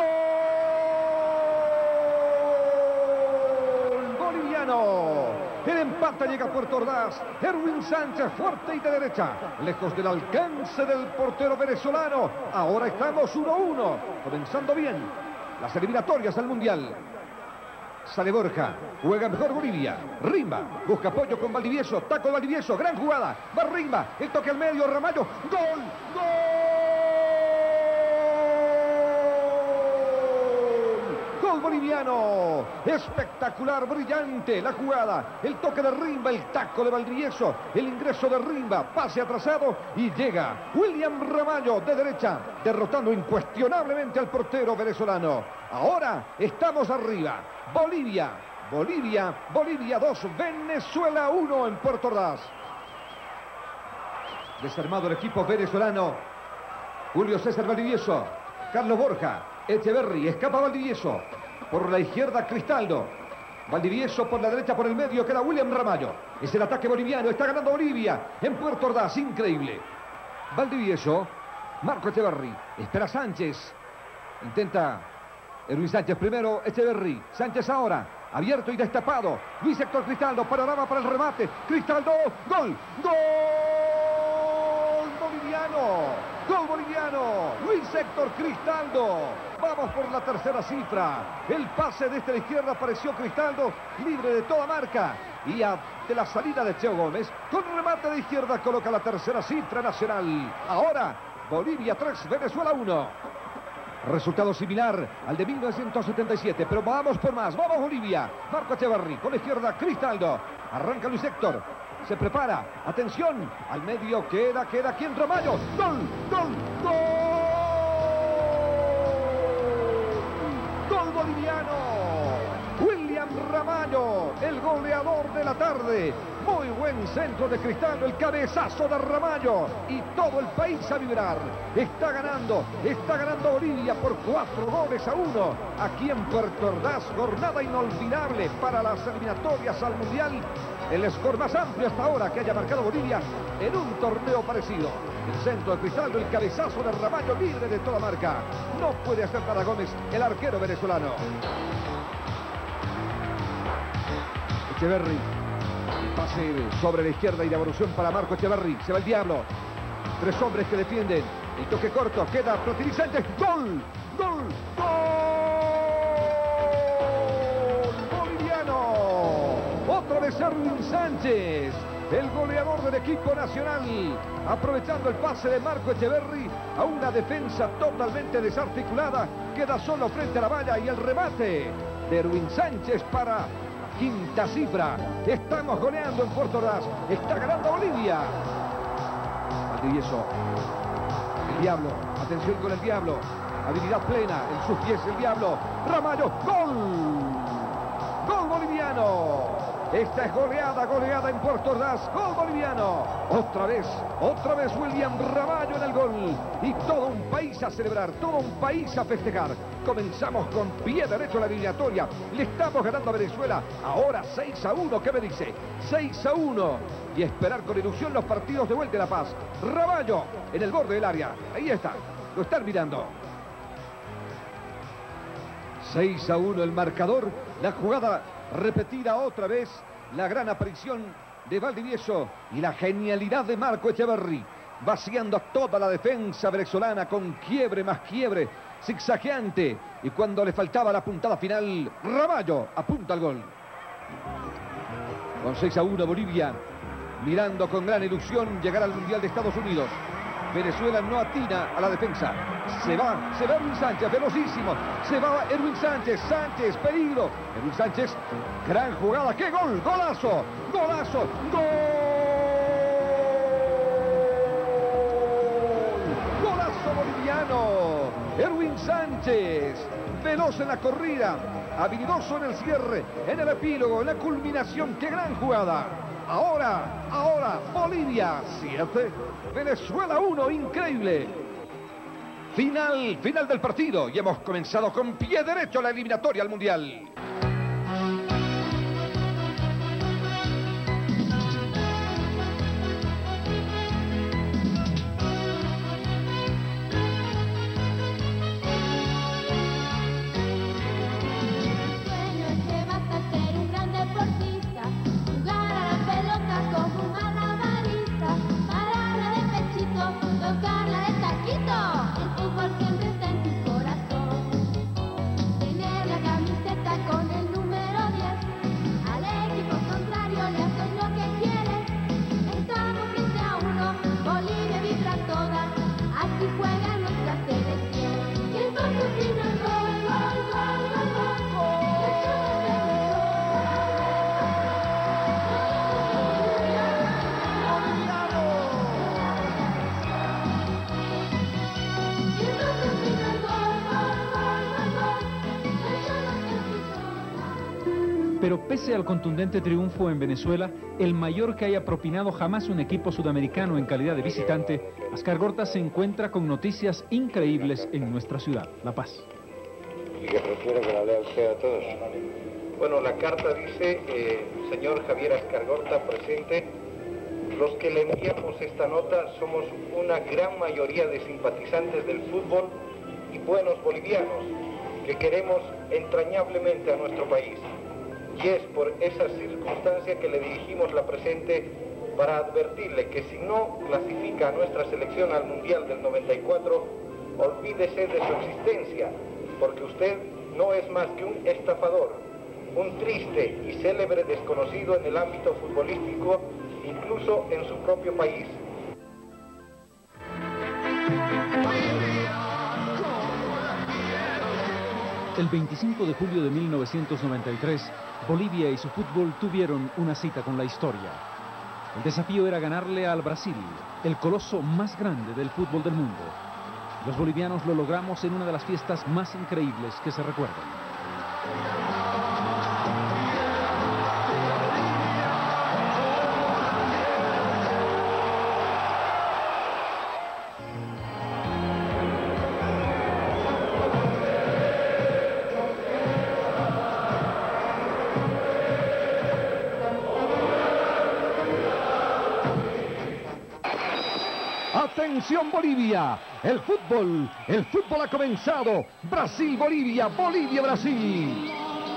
boliviano. El empate llega a Puerto Ordaz, Erwin Sánchez, fuerte y de derecha, lejos del alcance del portero venezolano. Ahora estamos uno a uno, comenzando bien las eliminatorias al Mundial. Sale Borja, juega mejor Bolivia, Rimba, busca apoyo con Valdivieso, taco Valdivieso, gran jugada, va Rimba, el toque al medio, Ramallo, gol, gol, gol boliviano, espectacular, brillante la jugada, el toque de Rimba, el taco de Valdivieso, el ingreso de Rimba, pase atrasado y llega William Ramallo de derecha, derrotando incuestionablemente al portero venezolano. Ahora estamos arriba. Bolivia, Bolivia, Bolivia dos, Venezuela uno en Puerto Ordaz. Desarmado el equipo venezolano. Julio César Valdivieso. Carlos Borja. Echeverri. Escapa Valdivieso. Por la izquierda Cristaldo. Valdivieso por la derecha, por el medio. Queda William Ramallo. Es el ataque boliviano. Está ganando Bolivia en Puerto Ordaz. Increíble. Valdivieso. Marco Echeverri. Espera Sánchez. Intenta Erwin Sánchez primero. Echeverri. Sánchez ahora. Abierto y destapado. Luis Héctor Cristaldo. Panorama para el remate. Cristaldo. Gol. Gol boliviano. Gol boliviano. Luis Héctor Cristaldo. Vamos por la tercera cifra. El pase desde la izquierda apareció Cristaldo. Libre de toda marca. Y a, de la salida de Cheo Gómez. Con remate de izquierda coloca la tercera cifra nacional. Ahora Bolivia tres, Venezuela uno. Resultado similar al de mil novecientos setenta y siete, pero vamos por más. Vamos Bolivia. Marco Echeverri con la izquierda Cristaldo. Arranca Luis Héctor. Se prepara. Atención. Al medio queda, queda aquí en Ramallo. Gol, gol, gol. Gol boliviano. William Ramallo, el goleador de la tarde. Muy buen centro de Cristaldo, el cabezazo de Ramallo. Y todo el país a vibrar. Está ganando, está ganando Bolivia por cuatro goles a uno. Aquí en Puerto Ordaz, jornada inolvidable para las eliminatorias al Mundial. El score más amplio hasta ahora que haya marcado Bolivia en un torneo parecido. El centro de Cristaldo, el cabezazo de Ramallo, libre de toda marca. No puede hacer nada Gómez, el arquero venezolano. Echeverri. El pase sobre la izquierda y la evolución para Marco Echeverri. Se va el diablo. Tres hombres que defienden. El toque corto. Queda Platini Sánchez. ¡Gol! ¡Gol! ¡Gol! ¡Boliviano! Otra vez Erwin Sánchez. El goleador del equipo nacional. Aprovechando el pase de Marco Echeverri a una defensa totalmente desarticulada. Queda solo frente a la valla y el remate de Erwin Sánchez para quinta cifra. Estamos goleando en Puerto Ordaz. Está ganando Bolivia. Valdivieso. El Diablo. Atención con el Diablo. Habilidad plena. En sus pies el Diablo. Ramallo. ¡Gol! ¡Gol boliviano! Esta es goleada, goleada en Puerto Ordaz. Gol boliviano. Otra vez, otra vez William Ramallo en el gol. Y todo un país a celebrar, todo un país a festejar. Comenzamos con pie derecho la eliminatoria. Le estamos ganando a Venezuela. Ahora seis a uno. ¿Qué me dice? seis a uno. Y esperar con ilusión los partidos de vuelta de La Paz. Ramallo en el borde del área. Ahí está. Lo están mirando. seis a uno el marcador. La jugada repetida otra vez. La gran aparición de Valdivieso y la genialidad de Marco Echeverri. Vaciando a toda la defensa venezolana con quiebre más quiebre. Zigzagueante. Y cuando le faltaba la puntada final, Ramallo apunta al gol. Con seis a uno Bolivia. Mirando con gran ilusión llegar al Mundial de Estados Unidos. Venezuela no atina a la defensa. Se va, se va Erwin Sánchez, velocísimo. Se va Erwin Sánchez, Sánchez, peligro. Erwin Sánchez, gran jugada. ¡Qué gol! ¡Golazo! ¡Golazo! ¡Gol! ¡Golazo boliviano! Erwin Sánchez, veloz en la corrida, habilidoso en el cierre, en el epílogo, en la culminación. ¡Qué gran jugada! Ahora, ahora, Bolivia siete, Venezuela uno, increíble. Final, final del partido y hemos comenzado con pie derecho la eliminatoria al Mundial. Tocarla de taquito, el fútbol siempre está en tu corazón. Tener la camiseta con el Pero pese al contundente triunfo en Venezuela, el mayor que haya propinado jamás un equipo sudamericano en calidad de visitante, Ascargorta se encuentra con noticias increíbles en nuestra ciudad, La Paz. Y que prefiero que la lea usted a todos. Bueno, la carta dice, eh, señor Javier Ascargorta presente, los que le enviamos esta nota somos una gran mayoría de simpatizantes del fútbol y buenos bolivianos que queremos entrañablemente a nuestro país. Y es por esa circunstancia que le dirigimos la presente para advertirle que si no clasifica a nuestra selección al Mundial del noventa y cuatro, olvídese de su existencia, porque usted no es más que un estafador, un triste y célebre desconocido en el ámbito futbolístico, incluso en su propio país. El veinticinco de julio de mil novecientos noventa y tres, Bolivia y su fútbol tuvieron una cita con la historia. El desafío era ganarle al Brasil, el coloso más grande del fútbol del mundo. Los bolivianos lo logramos en una de las fiestas más increíbles que se recuerdan. Atención Bolivia, el fútbol, el fútbol ha comenzado. Brasil, Bolivia, Bolivia, Brasil.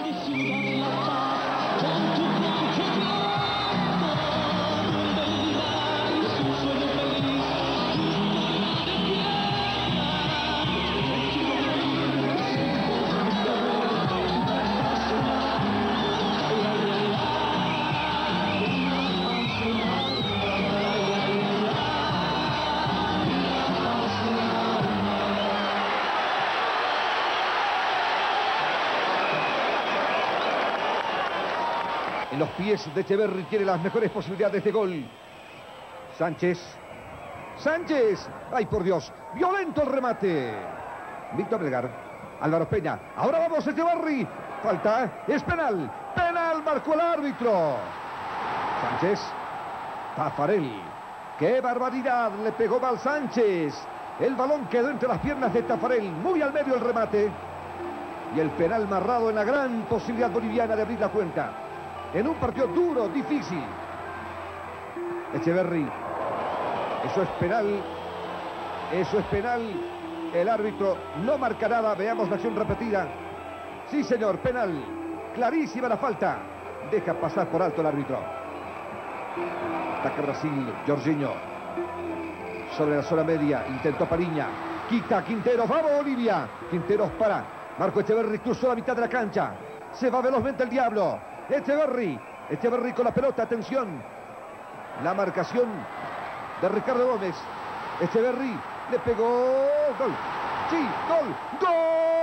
Los pies de Echeverri tiene las mejores posibilidades de gol. Sánchez. Sánchez. ¡Ay, por Dios! Violento el remate. Víctor Melgar. Álvaro Peña. Ahora vamos, Echeverri. Falta. Es penal. Penal marcó el árbitro. Sánchez. Tafarel. ¡Qué barbaridad! Le pegó mal Sánchez. El balón quedó entre las piernas de Tafarel. Muy al medio el remate. Y el penal marrado en la gran posibilidad boliviana de abrir la cuenta. En un partido duro, difícil. Echeverri. Eso es penal. Eso es penal. El árbitro no marca nada. Veamos la acción repetida. Sí, señor, penal. Clarísima la falta. Deja pasar por alto el árbitro. Ataca Brasil. Jorginho. Sobre la zona media. Intentó Pariña. Quita Quintero. ¡Vamos, Bolivia! Quinteros para. Marco Echeverri cruzó la mitad de la cancha. Se va velozmente el diablo. Echeverri, Echeverri con la pelota, atención. La marcación de Ricardo Gómez. Echeverri le pegó. Gol. Sí, gol. ¡Gol!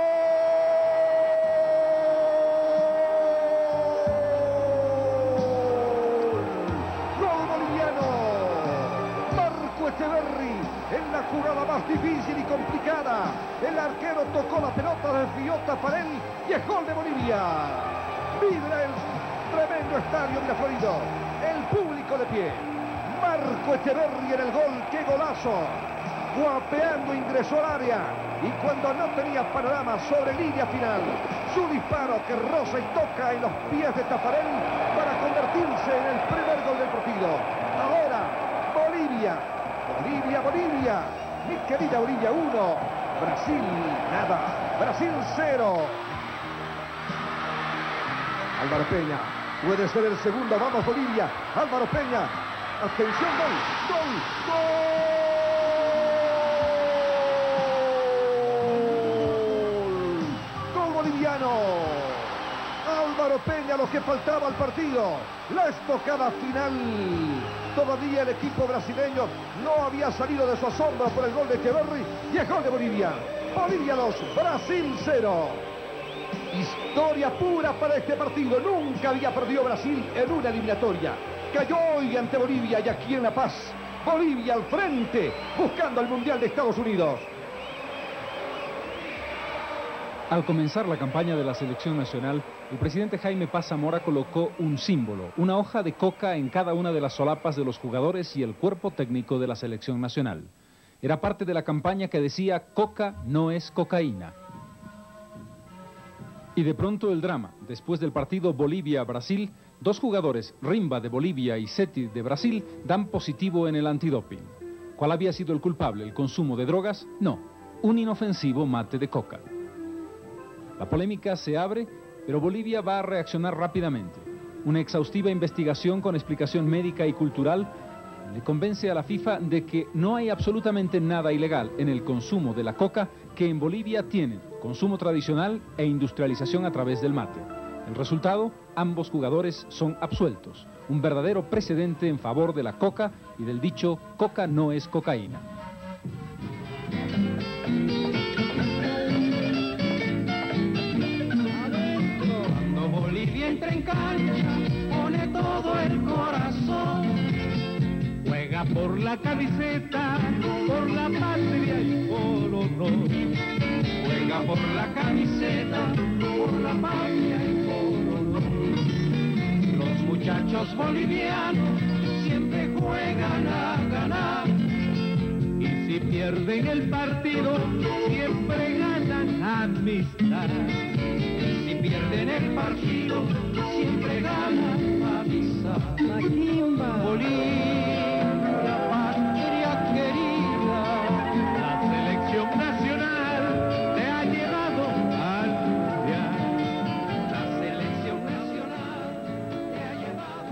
¡Gol boliviano! Marco Echeverri en la jugada más difícil y complicada. El arquero tocó la pelota, desvió Tafarel y es gol de Bolivia. Vibra el tremendo estadio Miraflorido. El público de pie. Marco Echeverri en el gol. ¡Qué golazo! Guapeando ingresó al área. Y cuando no tenía panorama sobre línea final, su disparo que roza y toca en los pies de Tafarel para convertirse en el primer gol del partido. Ahora, Bolivia. Bolivia, Bolivia. Mi querida Bolivia uno. Brasil nada. Brasil cero. Álvaro Peña, puede ser el segundo, vamos Bolivia, Álvaro Peña, atención, gol, gol, gol, gol boliviano, Álvaro Peña, lo que faltaba al partido, la estocada final, todavía el equipo brasileño no había salido de su asombro por el gol de Echeverri y el gol de Bolivia, Bolivia dos, Brasil cero. Historia pura para este partido. Nunca había perdido Brasil en una eliminatoria. Cayó hoy ante Bolivia y aquí en La Paz. Bolivia al frente, buscando el Mundial de Estados Unidos. Al comenzar la campaña de la selección nacional, el presidente Jaime Paz Zamora colocó un símbolo, una hoja de coca en cada una de las solapas de los jugadores y el cuerpo técnico de la selección nacional. Era parte de la campaña que decía "Coca no es cocaína". Y de pronto el drama. Después del partido Bolivia-Brasil, dos jugadores, Rimba de Bolivia y Seti de Brasil, dan positivo en el antidoping. ¿Cuál había sido el culpable? ¿El consumo de drogas? No, un inofensivo mate de coca. La polémica se abre, pero Bolivia va a reaccionar rápidamente. Una exhaustiva investigación con explicación médica y cultural le convence a la FIFA de que no hay absolutamente nada ilegal en el consumo de la coca, que en Bolivia tienen consumo tradicional e industrialización a través del mate. El resultado, ambos jugadores son absueltos. Un verdadero precedente en favor de la coca y del dicho "coca no es cocaína". Cuando Bolivia entra en cancha, pone todo el corazón. Juega por la camiseta, por la patria y por honor. Juega por la camiseta, por la patria y por honor. Los muchachos bolivianos siempre juegan a ganar. Y si pierden el partido, siempre ganan amistad. Si pierden el partido, siempre ganan amistad. Maquimba, Bolivia, patria querida, la selección nacional te ha llevado al mundial. La selección nacional te ha llevado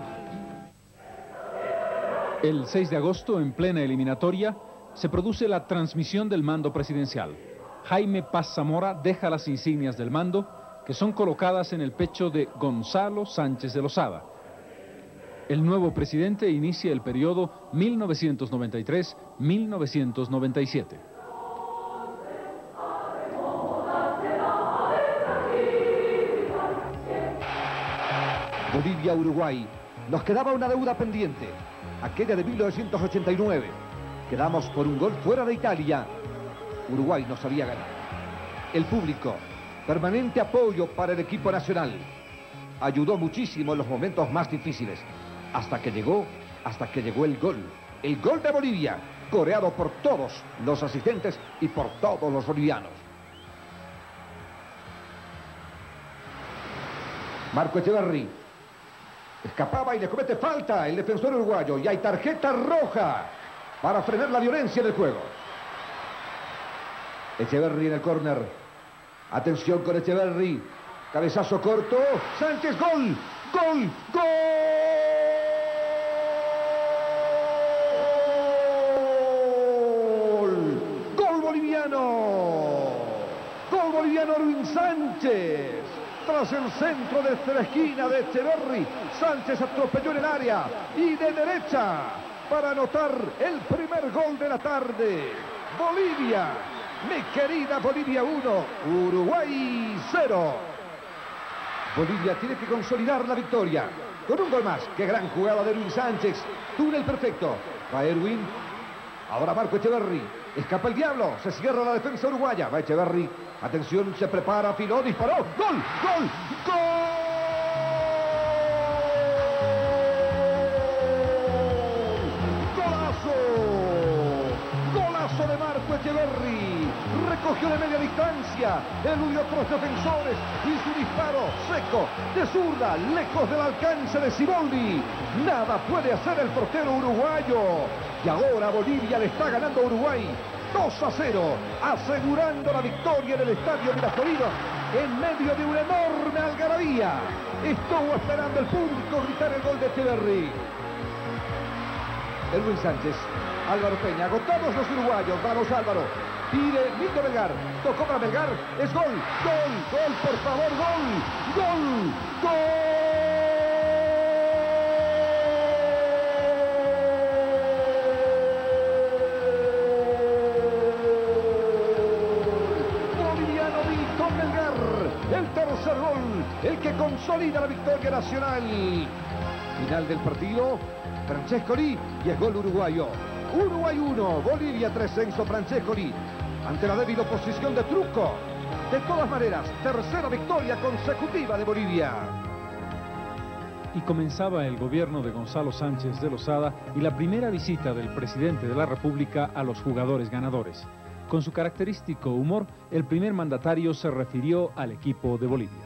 al... El seis de agosto, en plena eliminatoria, se produce la transmisión del mando presidencial. Jaime Paz Zamora deja las insignias del mando, que son colocadas en el pecho de Gonzalo Sánchez de Lozada. El nuevo presidente inicia el periodo mil novecientos noventa y tres a mil novecientos noventa y siete. Bolivia-Uruguay. Nos quedaba una deuda pendiente, aquella de mil novecientos ochenta y nueve. Quedamos por un gol fuera de Italia. Uruguay nos había ganado. El público, permanente apoyo para el equipo nacional. Ayudó muchísimo en los momentos más difíciles. Hasta que llegó, hasta que llegó el gol. El gol de Bolivia, coreado por todos los asistentes y por todos los bolivianos. Marco Echeverri. Escapaba y le comete falta el defensor uruguayo. Y hay tarjeta roja para frenar la violencia del juego. Echeverri en el córner. Atención con Echeverri. Cabezazo corto. Sánchez, gol. Gol. Gol. Gol boliviano. Gol boliviano Erwin Sánchez. Tras el centro desde la esquina de Echeverri, Sánchez atropelló en el área y de derecha para anotar el primer gol de la tarde. Bolivia, mi querida Bolivia uno, Uruguay cero. Bolivia tiene que consolidar la victoria con un gol más. Qué gran jugada de Erwin Sánchez. Túnel perfecto. Va Erwin. Ahora Marco Echeverri. Escapa el diablo. Se cierra la defensa uruguaya. Va Echeverri. Atención, se prepara, afiló, disparó. ¡Gol! ¡Gol! ¡Gol! ¡Golazo! ¡Golazo de Marco Echeverri! Recogió de media distancia, eludió otros defensores y su disparo seco de zurda, lejos del alcance de Siboldi. Nada puede hacer el portero uruguayo. Y ahora Bolivia le está ganando a Uruguay dos a cero, asegurando la victoria en el estadio Miraflores en medio de una enorme algarabía. Estuvo esperando el público gritar el gol de Echeverri. Erwin Sánchez, Álvaro Peña, agotados los uruguayos. Vamos Álvaro, pide Milton Melgar, tocó para Melgar, es gol, gol, gol, por favor, gol, gol, gol. El tercer gol, el que consolida la victoria nacional. Final del partido, Francescoli y es gol uruguayo. Uruguay uno, Bolivia tres, Enzo Francescoli. Ante la débil oposición de Truco. De todas maneras, tercera victoria consecutiva de Bolivia. Y comenzaba el gobierno de Gonzalo Sánchez de Lozada y la primera visita del presidente de la República a los jugadores ganadores. Con su característico humor, el primer mandatario se refirió al equipo de Bolivia.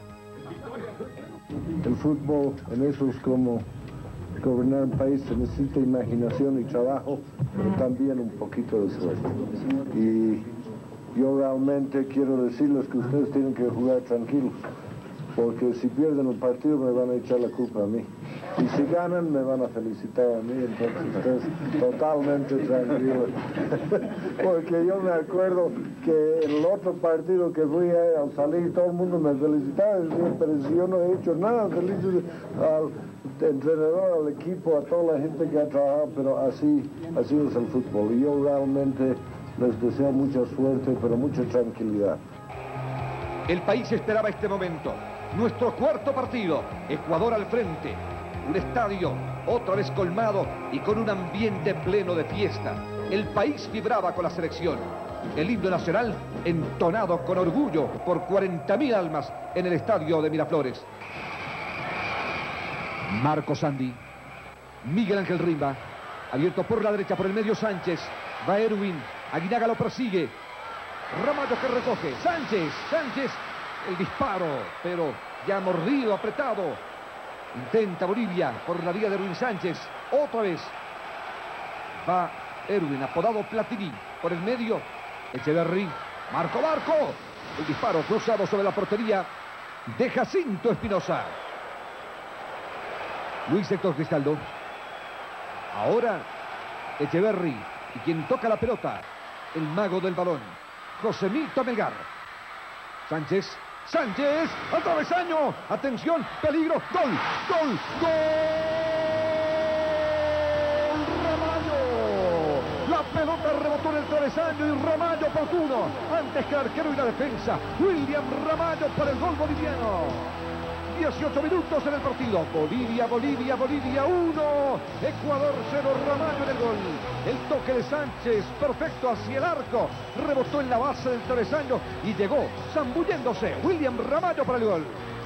El fútbol, en eso es como gobernar un país, se necesita imaginación y trabajo, pero también un poquito de suerte. Y yo realmente quiero decirles que ustedes tienen que jugar tranquilos, porque si pierden un partido me van a echar la culpa a mí. Y si ganan me van a felicitar a mí, entonces ustedes totalmente tranquilos. Porque yo me acuerdo que en el otro partido que fui a, al salir todo el mundo me felicitaba, decía, pero si yo no he hecho nada, felices al entrenador, al equipo, a toda la gente que ha trabajado, pero así, así es el fútbol. Y yo realmente les deseo mucha suerte, pero mucha tranquilidad. El país esperaba este momento. Nuestro cuarto partido, Ecuador al frente. Un estadio otra vez colmado y con un ambiente pleno de fiesta. El país vibraba con la selección. El himno nacional entonado con orgullo por cuarenta mil almas en el estadio de Miraflores. Marco Sandi, Miguel Ángel Rimba, abierto por la derecha, por el medio Sánchez. Va Erwin, Aguinaga lo persigue. Ramallo que recoge, Sánchez, Sánchez, el disparo, pero ya mordido, apretado. Intenta Bolivia por la vía de Erwin Sánchez, otra vez. Va Erwin, apodado Platini, por el medio. Echeverri, Marco Marco. El disparo cruzado sobre la portería de Jacinto Espinosa. Luis Héctor Cristaldo. Ahora Echeverri, y quien toca la pelota, el mago del balón, Josemito Melgar. Sánchez, Sánchez, al travesaño, atención, peligro, gol, gol, gol, Ramallo. La pelota rebotó en el travesaño y Ramallo oportuno, antes que arquero y la defensa, William Ramallo para el gol boliviano. dieciocho minutos en el partido. Bolivia, Bolivia, Bolivia uno. Ecuador cero, Ramallo en el gol. El toque de Sánchez, perfecto hacia el arco. Rebotó en la base del travesaño y llegó zambulléndose. William Ramallo para el gol.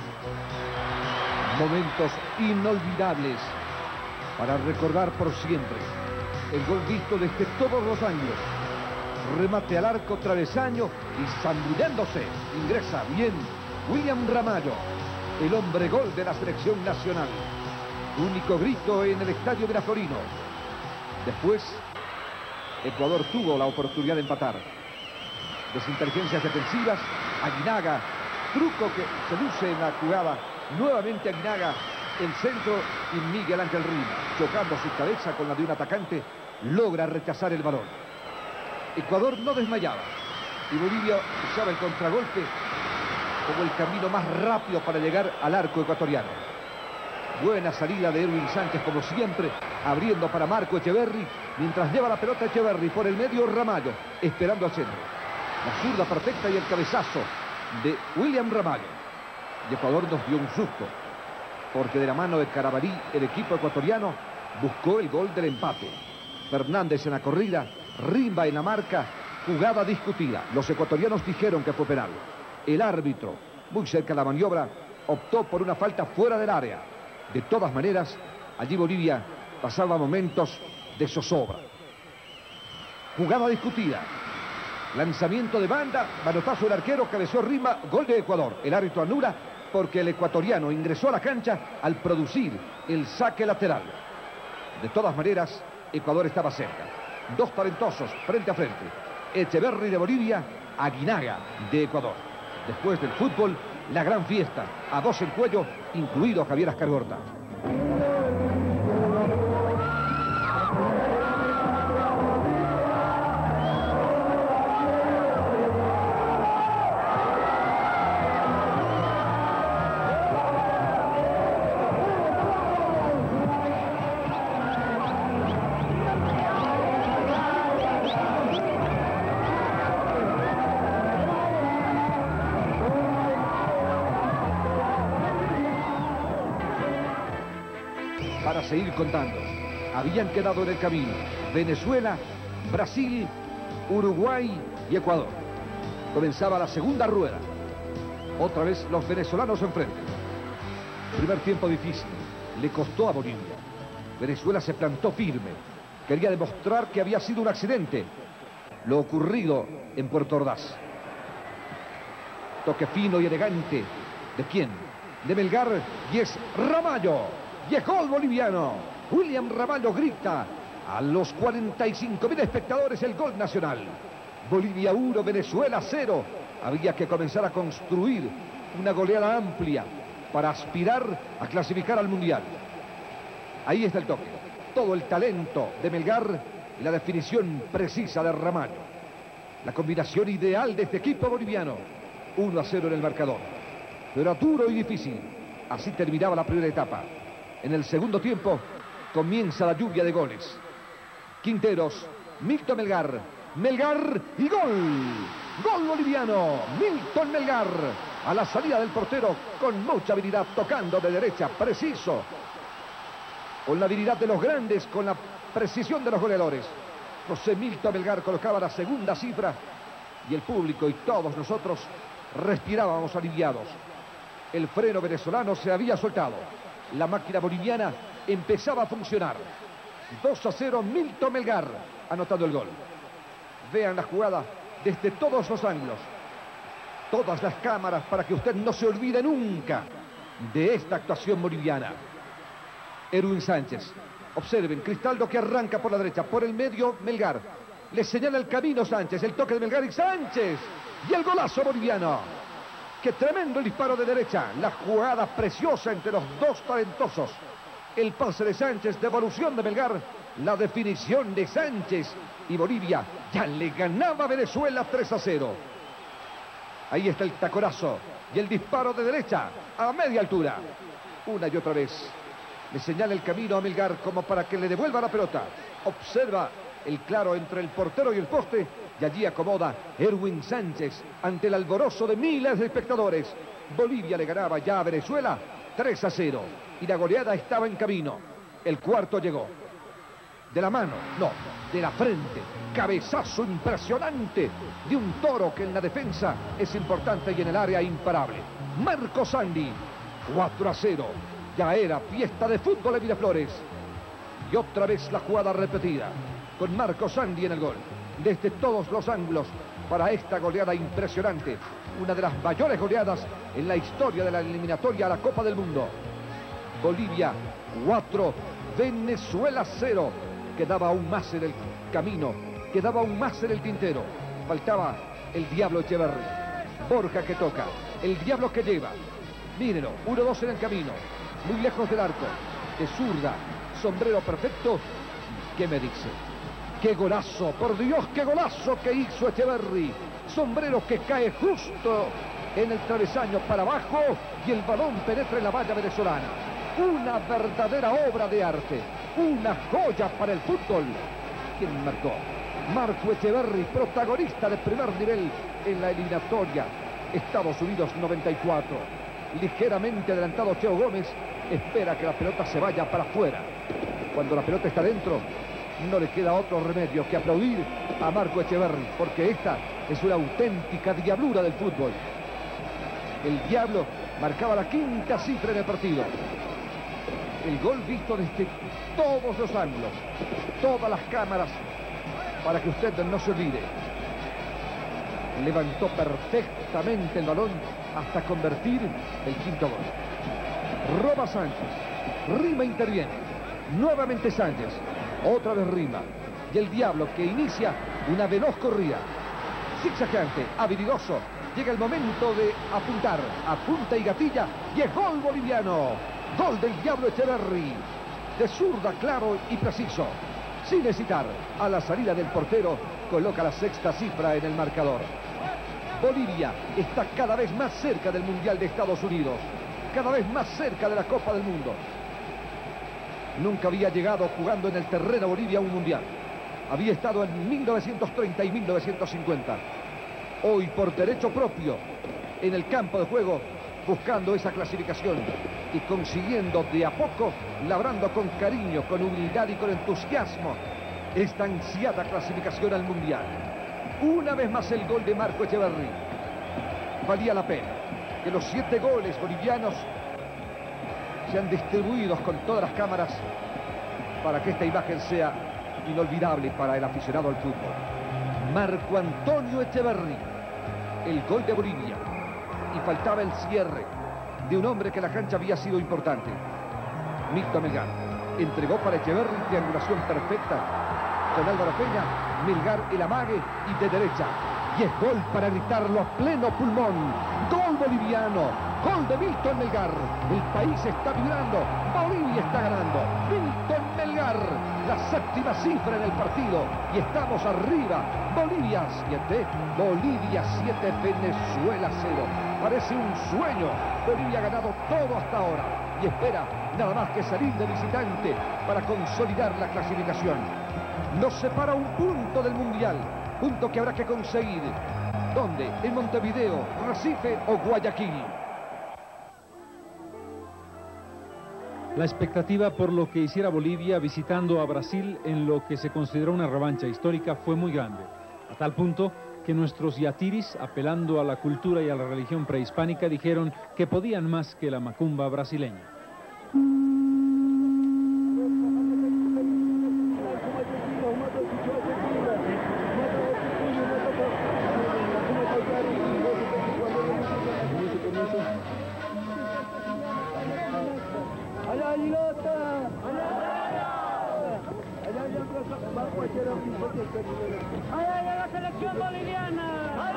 Momentos inolvidables para recordar por siempre. El gol visto desde todos los años. Remate al arco, travesaño y zambulléndose. Ingresa bien William Ramallo, el hombre gol de la selección nacional. Único grito en el estadio miraflorino. Después, Ecuador tuvo la oportunidad de empatar. Desinteligencias defensivas, Aguinaga, truco que se luce en la jugada. Nuevamente Aguinaga, el centro y Miguel Ángel Rimba, chocando su cabeza con la de un atacante, logra rechazar el balón. Ecuador no desmayaba y Bolivia usaba el contragolpe como el camino más rápido para llegar al arco ecuatoriano. Buena salida de Erwin Sánchez, como siempre, abriendo para Marco Echeverri, mientras lleva la pelota Echeverri por el medio Ramallo, esperando al centro. La zurda perfecta y el cabezazo de William Ramallo. Y Ecuador nos dio un susto, porque de la mano de Carabalí, el equipo ecuatoriano buscó el gol del empate. Fernández en la corrida, Rimba en la marca, jugada discutida. Los ecuatorianos dijeron que fue penal. El árbitro, muy cerca de la maniobra, optó por una falta fuera del área. De todas maneras, allí Bolivia pasaba momentos de zozobra. Jugada discutida. Lanzamiento de banda, manotazo del arquero, cabeció Rimba, gol de Ecuador. El árbitro anula porque el ecuatoriano ingresó a la cancha al producir el saque lateral. De todas maneras, Ecuador estaba cerca. Dos talentosos frente a frente. Echeverri de Bolivia, Aguinaga de Ecuador. Después del fútbol, la gran fiesta, a dos en cuello, incluido Javier Ascargorta. Para seguir contando, habían quedado en el camino Venezuela, Brasil, Uruguay y Ecuador. Comenzaba la segunda rueda. Otra vez los venezolanos enfrente. Primer tiempo difícil. Le costó a Bolivia. Venezuela se plantó firme. Quería demostrar que había sido un accidente lo ocurrido en Puerto Ordaz. Toque fino y elegante. ¿De quién? De Melgar, y es Ramallo. Y es gol boliviano. William Ramallo grita a los cuarenta y cinco mil espectadores el gol nacional. Bolivia uno, Venezuela cero. Había que comenzar a construir una goleada amplia para aspirar a clasificar al Mundial. Ahí está el toque. Todo el talento de Melgar y la definición precisa de Ramallo. La combinación ideal de este equipo boliviano. uno a cero en el marcador. Pero duro y difícil. Así terminaba la primera etapa. En el segundo tiempo comienza la lluvia de goles. Quinteros, Milton Melgar, Melgar y gol. Gol boliviano, Milton Melgar. A la salida del portero con mucha habilidad, tocando de derecha, preciso. Con la habilidad de los grandes, con la precisión de los goleadores. José Milton Melgar colocaba la segunda cifra y el público y todos nosotros respirábamos aliviados. El freno venezolano se había soltado. La máquina boliviana empezaba a funcionar. dos a cero, Milton Melgar anotando el gol. Vean la jugada desde todos los ángulos. Todas las cámaras para que usted no se olvide nunca de esta actuación boliviana. Erwin Sánchez. Observen, Cristaldo que arranca por la derecha, por el medio Melgar. Le señala el camino Sánchez, el toque de Melgar y Sánchez. Y el golazo boliviano. ¡Qué tremendo el disparo de derecha! La jugada preciosa entre los dos talentosos. El pase de Sánchez, devolución de Melgar. La definición de Sánchez. Y Bolivia ya le ganaba a Venezuela tres a cero. Ahí está el taconazo. Y el disparo de derecha a media altura. Una y otra vez. Le señala el camino a Melgar como para que le devuelva la pelota. Observa el claro entre el portero y el poste. Y allí acomoda Erwin Sánchez ante el alborozo de miles de espectadores. Bolivia le ganaba ya a Venezuela tres a cero. Y la goleada estaba en camino. El cuarto llegó. De la mano, no, de la frente. Cabezazo impresionante de un Toro que en la defensa es importante y en el área imparable. Marco Sandy, cuatro a cero. Ya era fiesta de fútbol en Miraflores. Y otra vez la jugada repetida, con Marco Sandy en el gol. Desde todos los ángulos para esta goleada impresionante. Una de las mayores goleadas en la historia de la eliminatoria a la Copa del Mundo. Bolivia cuatro, Venezuela cero. Quedaba aún más en el camino, quedaba aún más en el tintero. Faltaba el Diablo Echeverri. Borja que toca, el Diablo que lleva. Mírenlo, uno dos en el camino. Muy lejos del arco, de zurda, sombrero perfecto. ¿Qué me dice? ¡Qué golazo! ¡Por Dios, qué golazo que hizo Echeverri! Sombrero que cae justo en el travesaño para abajo y el balón penetra en la valla venezolana. Una verdadera obra de arte, una joya para el fútbol. ¿Quién marcó? Marco Echeverri, protagonista de primer nivel en la eliminatoria. Estados Unidos noventa y cuatro. Ligeramente adelantado Cheo Gómez, espera que la pelota se vaya para afuera. Cuando la pelota está dentro, no le queda otro remedio que aplaudir a Marco Echeverri, porque esta es una auténtica diablura del fútbol. El Diablo marcaba la quinta cifra en el partido. El gol visto desde todos los ángulos, todas las cámaras, para que usted no se olvide. Levantó perfectamente el balón hasta convertir el quinto gol. Roba Sánchez, Rima interviene, nuevamente Sánchez, otra vez Rima, y el Diablo que inicia una veloz corrida, zigzagueante, habilidoso. Llega el momento de apuntar, apunta y gatilla, y es gol boliviano. Gol del Diablo Echeverri, de zurda, claro y preciso. Sin hesitar, a la salida del portero, coloca la sexta cifra en el marcador. Bolivia está cada vez más cerca del Mundial de Estados Unidos, cada vez más cerca de la Copa del Mundo. Nunca había llegado jugando en el terreno Bolivia a un Mundial. Había estado en mil novecientos treinta y mil novecientos cincuenta. Hoy, por derecho propio, en el campo de juego, buscando esa clasificación y consiguiendo de a poco, labrando con cariño, con humildad y con entusiasmo, esta ansiada clasificación al Mundial. Una vez más el gol de Marco Echeverri. Valía la pena. que los siete goles bolivianos sean distribuidos con todas las cámaras para que esta imagen sea inolvidable para el aficionado al fútbol. Marco Antonio Echeverri, el gol de Bolivia, y faltaba el cierre de un hombre que en la cancha había sido importante. Milton Melgar entregó para Echeverri, triangulación perfecta con Álvaro Peña, Melgar el amague y de derecha. Y es gol para gritarlo a pleno pulmón. Gol boliviano, gol de Milton Melgar. El país está vibrando, Bolivia está ganando. Milton Melgar, la séptima cifra en el partido. Y estamos arriba, Bolivia siete, Bolivia siete, Venezuela cero. Parece un sueño. Bolivia ha ganado todo hasta ahora y espera nada más que salir de visitante para consolidar la clasificación. Nos separa un punto del Mundial, punto que habrá que conseguir. ¿Dónde? ¿En Montevideo, Recife o Guayaquil? La expectativa por lo que hiciera Bolivia visitando a Brasil en lo que se consideró una revancha histórica fue muy grande, a tal punto que nuestros yatiris, apelando a la cultura y a la religión prehispánica, dijeron que podían más que la macumba brasileña. ¡Allá la selección boliviana!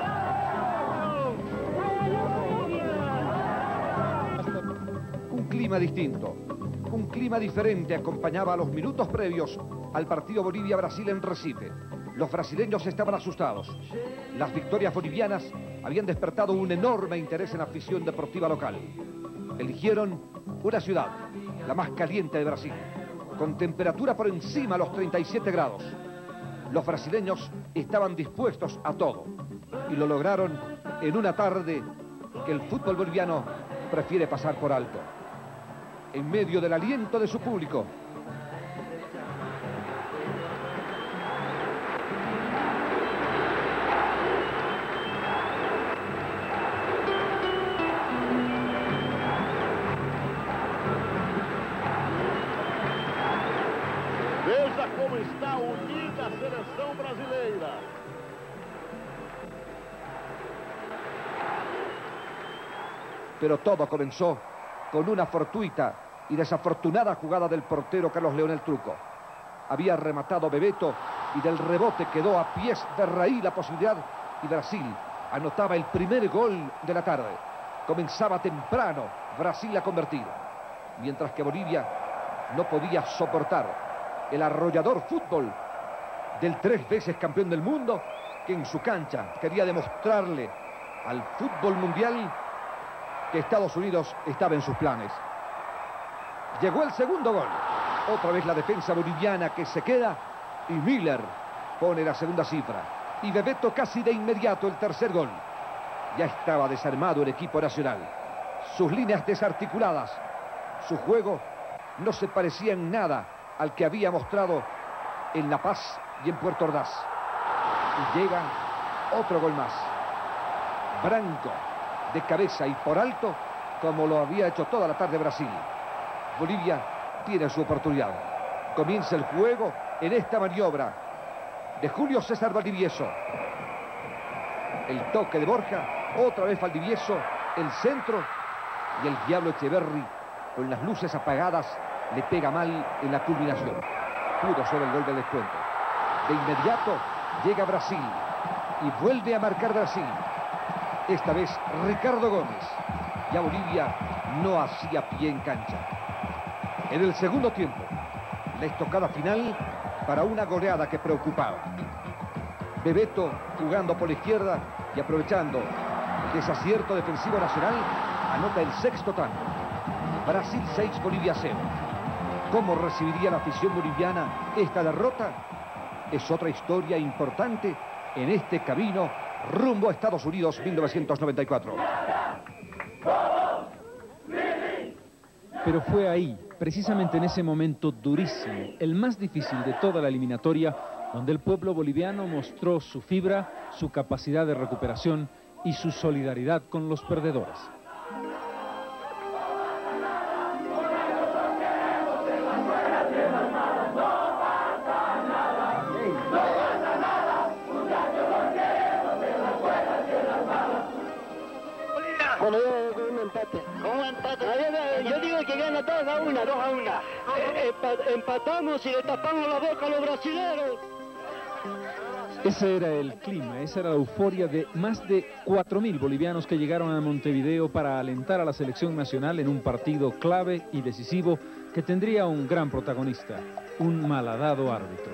Un clima distinto, un clima diferente acompañaba a los minutos previos al partido Bolivia-Brasil en Recife. Los brasileños estaban asustados. Las victorias bolivianas habían despertado un enorme interés en la afición deportiva local. Eligieron una ciudad, la más caliente de Brasil, con temperatura por encima de los treinta y siete grados. Los brasileños estaban dispuestos a todo y lo lograron en una tarde que el fútbol boliviano prefiere pasar por alto. En medio del aliento de su público, Veja como está unida a seleção brasileira. pero todo comenzó con una fortuita y desafortunada jugada del portero Carlos Leonel Truco. Había rematado Bebeto y del rebote quedó a pies de Raí la posibilidad y Brasil anotaba el primer gol de la tarde. Comenzaba temprano Brasil a convertir, mientras que Bolivia no podía soportar el arrollador fútbol del tres veces campeón del mundo, que en su cancha quería demostrarle al fútbol mundial que Estados Unidos estaba en sus planes. Llegó el segundo gol. Otra vez la defensa boliviana que se queda y Miller pone la segunda cifra. Y Bebeto casi de inmediato el tercer gol. Ya estaba desarmado el equipo nacional. Sus líneas desarticuladas. Su juego no se parecía en nada al que había mostrado en La Paz y en Puerto Ordaz. Y llega otro gol más. Branco, de cabeza y por alto, como lo había hecho toda la tarde Brasil. Bolivia tiene su oportunidad. Comienza el juego en esta maniobra de Julio César Valdivieso. El toque de Borja, otra vez Valdivieso, el centro, y el Diablo Echeverri, con las luces apagadas, le pega mal en la culminación. Pudo ser el gol del descuento. De inmediato llega Brasil y vuelve a marcar Brasil. Esta vez Ricardo Gómez. Ya Bolivia no hacía pie en cancha. En el segundo tiempo, la estocada final para una goleada que preocupaba. Bebeto jugando por la izquierda y aprovechando desacierto defensivo nacional, anota el sexto tanto. Brasil seis, Bolivia cero. ¿Cómo recibiría la afición boliviana esta derrota? Es otra historia importante en este camino rumbo a Estados Unidos mil novecientos noventa y cuatro. Pero fue ahí, precisamente en ese momento durísimo, el más difícil de toda la eliminatoria, donde el pueblo boliviano mostró su fibra, su capacidad de recuperación y su solidaridad con los perdedores. empate. Yo digo que gana dos a una, dos a una. Eh, empatamos y le tapamos la boca a los brasileños. Ese era el clima, esa era la euforia de más de cuatro mil bolivianos que llegaron a Montevideo para alentar a la selección nacional en un partido clave y decisivo que tendría un gran protagonista, un malhadado árbitro.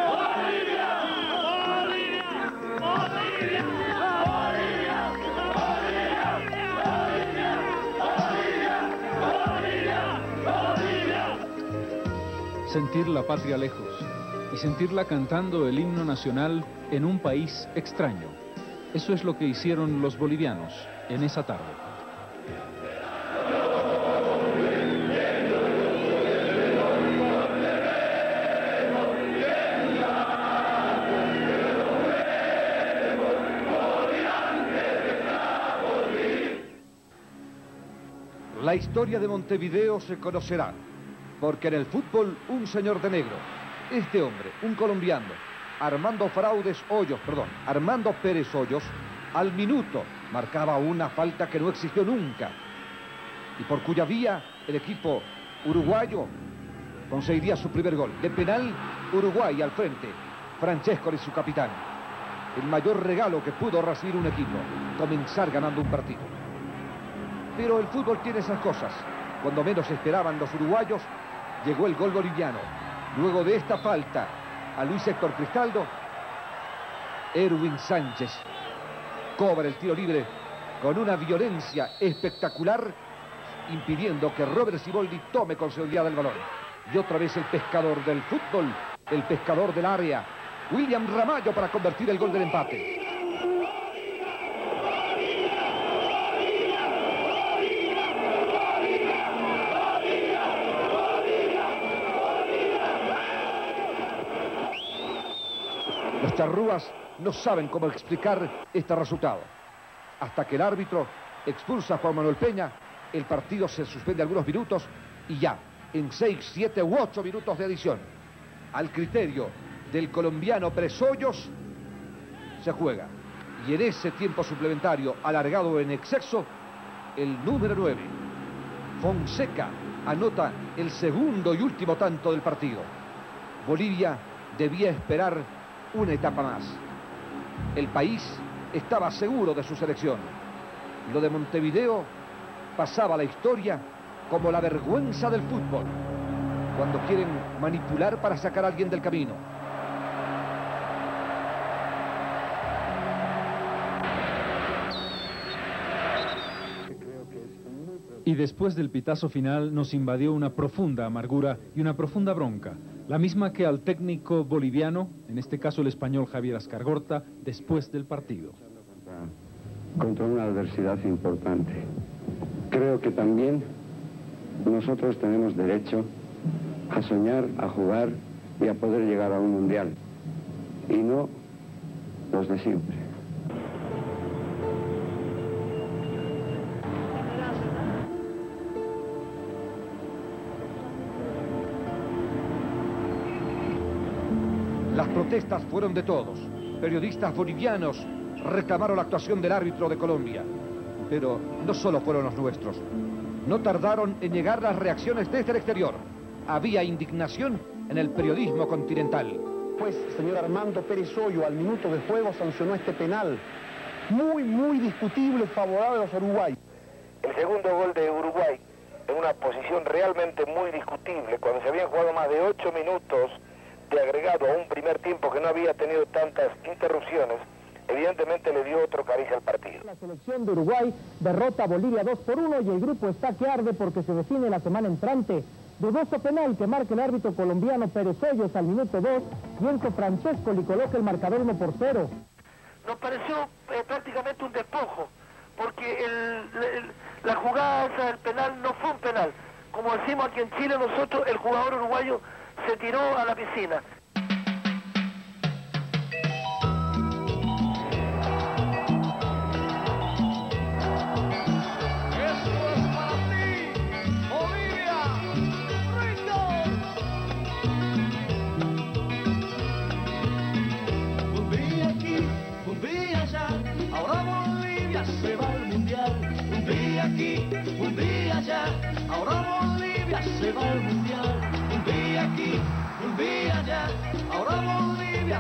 Sentir la patria lejos y sentirla cantando el himno nacional en un país extraño. Eso es lo que hicieron los bolivianos en esa tarde. La historia de Montevideo se conocerá, porque en el fútbol un señor de negro, este hombre, un colombiano, Armando Fraudes Hoyos, perdón, Armando Pérez Hoyos, al minuto marcaba una falta que no existió nunca y por cuya vía el equipo uruguayo conseguiría su primer gol. De penal, Uruguay al frente, Francesco y su capitán. El mayor regalo que pudo recibir un equipo, comenzar ganando un partido. Pero el fútbol tiene esas cosas. Cuando menos esperaban los uruguayos, llegó el gol boliviano. Luego de esta falta a Luis Héctor Cristaldo, Erwin Sánchez cobra el tiro libre con una violencia espectacular, impidiendo que Robert Siboldi tome con seguridad el balón. Y otra vez el pescador del fútbol, el pescador del área, William Ramallo, para convertir el gol del empate. Los charrúas no saben cómo explicar este resultado. Hasta que el árbitro expulsa a Juan Manuel Peña, el partido se suspende algunos minutos y ya, en seis, siete u ocho minutos de adición, al criterio del colombiano Pérez Hoyos, se juega. Y en ese tiempo suplementario alargado en exceso, el número nueve, Fonseca, anota el segundo y último tanto del partido. Bolivia debía esperar una etapa más. El país estaba seguro de su selección. Lo de Montevideo pasaba a la historia como la vergüenza del fútbol, cuando quieren manipular para sacar a alguien del camino. Y después del pitazo final nos invadió una profunda amargura y una profunda bronca, la misma que al técnico boliviano, en este caso el español Javier Ascargorta, después del partido. Contra una adversidad importante. Creo que también nosotros tenemos derecho a soñar, a jugar y a poder llegar a un mundial. Y no los de siempre. Las protestas fueron de todos. Periodistas bolivianos reclamaron la actuación del árbitro de Colombia. Pero no solo fueron los nuestros. No tardaron en llegar las reacciones desde el exterior. Había indignación en el periodismo continental. Pues, señor Armando Pérez Hoyos, al minuto de juego sancionó este penal. Muy, muy discutible, favorable a los uruguayos. El segundo gol de Uruguay, en una posición realmente muy discutible, cuando se habían jugado más de ocho minutos de agregado a un primer tiempo que no había tenido tantas interrupciones, evidentemente le dio otro cariz al partido. La selección de Uruguay derrota a Bolivia dos por uno y el grupo está que arde porque se define la semana entrante. Dudoso penal que marca el árbitro colombiano Pérez Hoyos al minuto dos y Enzo Francesco le coloca el marcador uno por cero. Nos pareció eh, prácticamente un despojo, porque el, el, la jugada esa del penal no fue un penal. Como decimos aquí en Chile nosotros, el jugador uruguayo se tiró a la piscina. Un día aquí, un día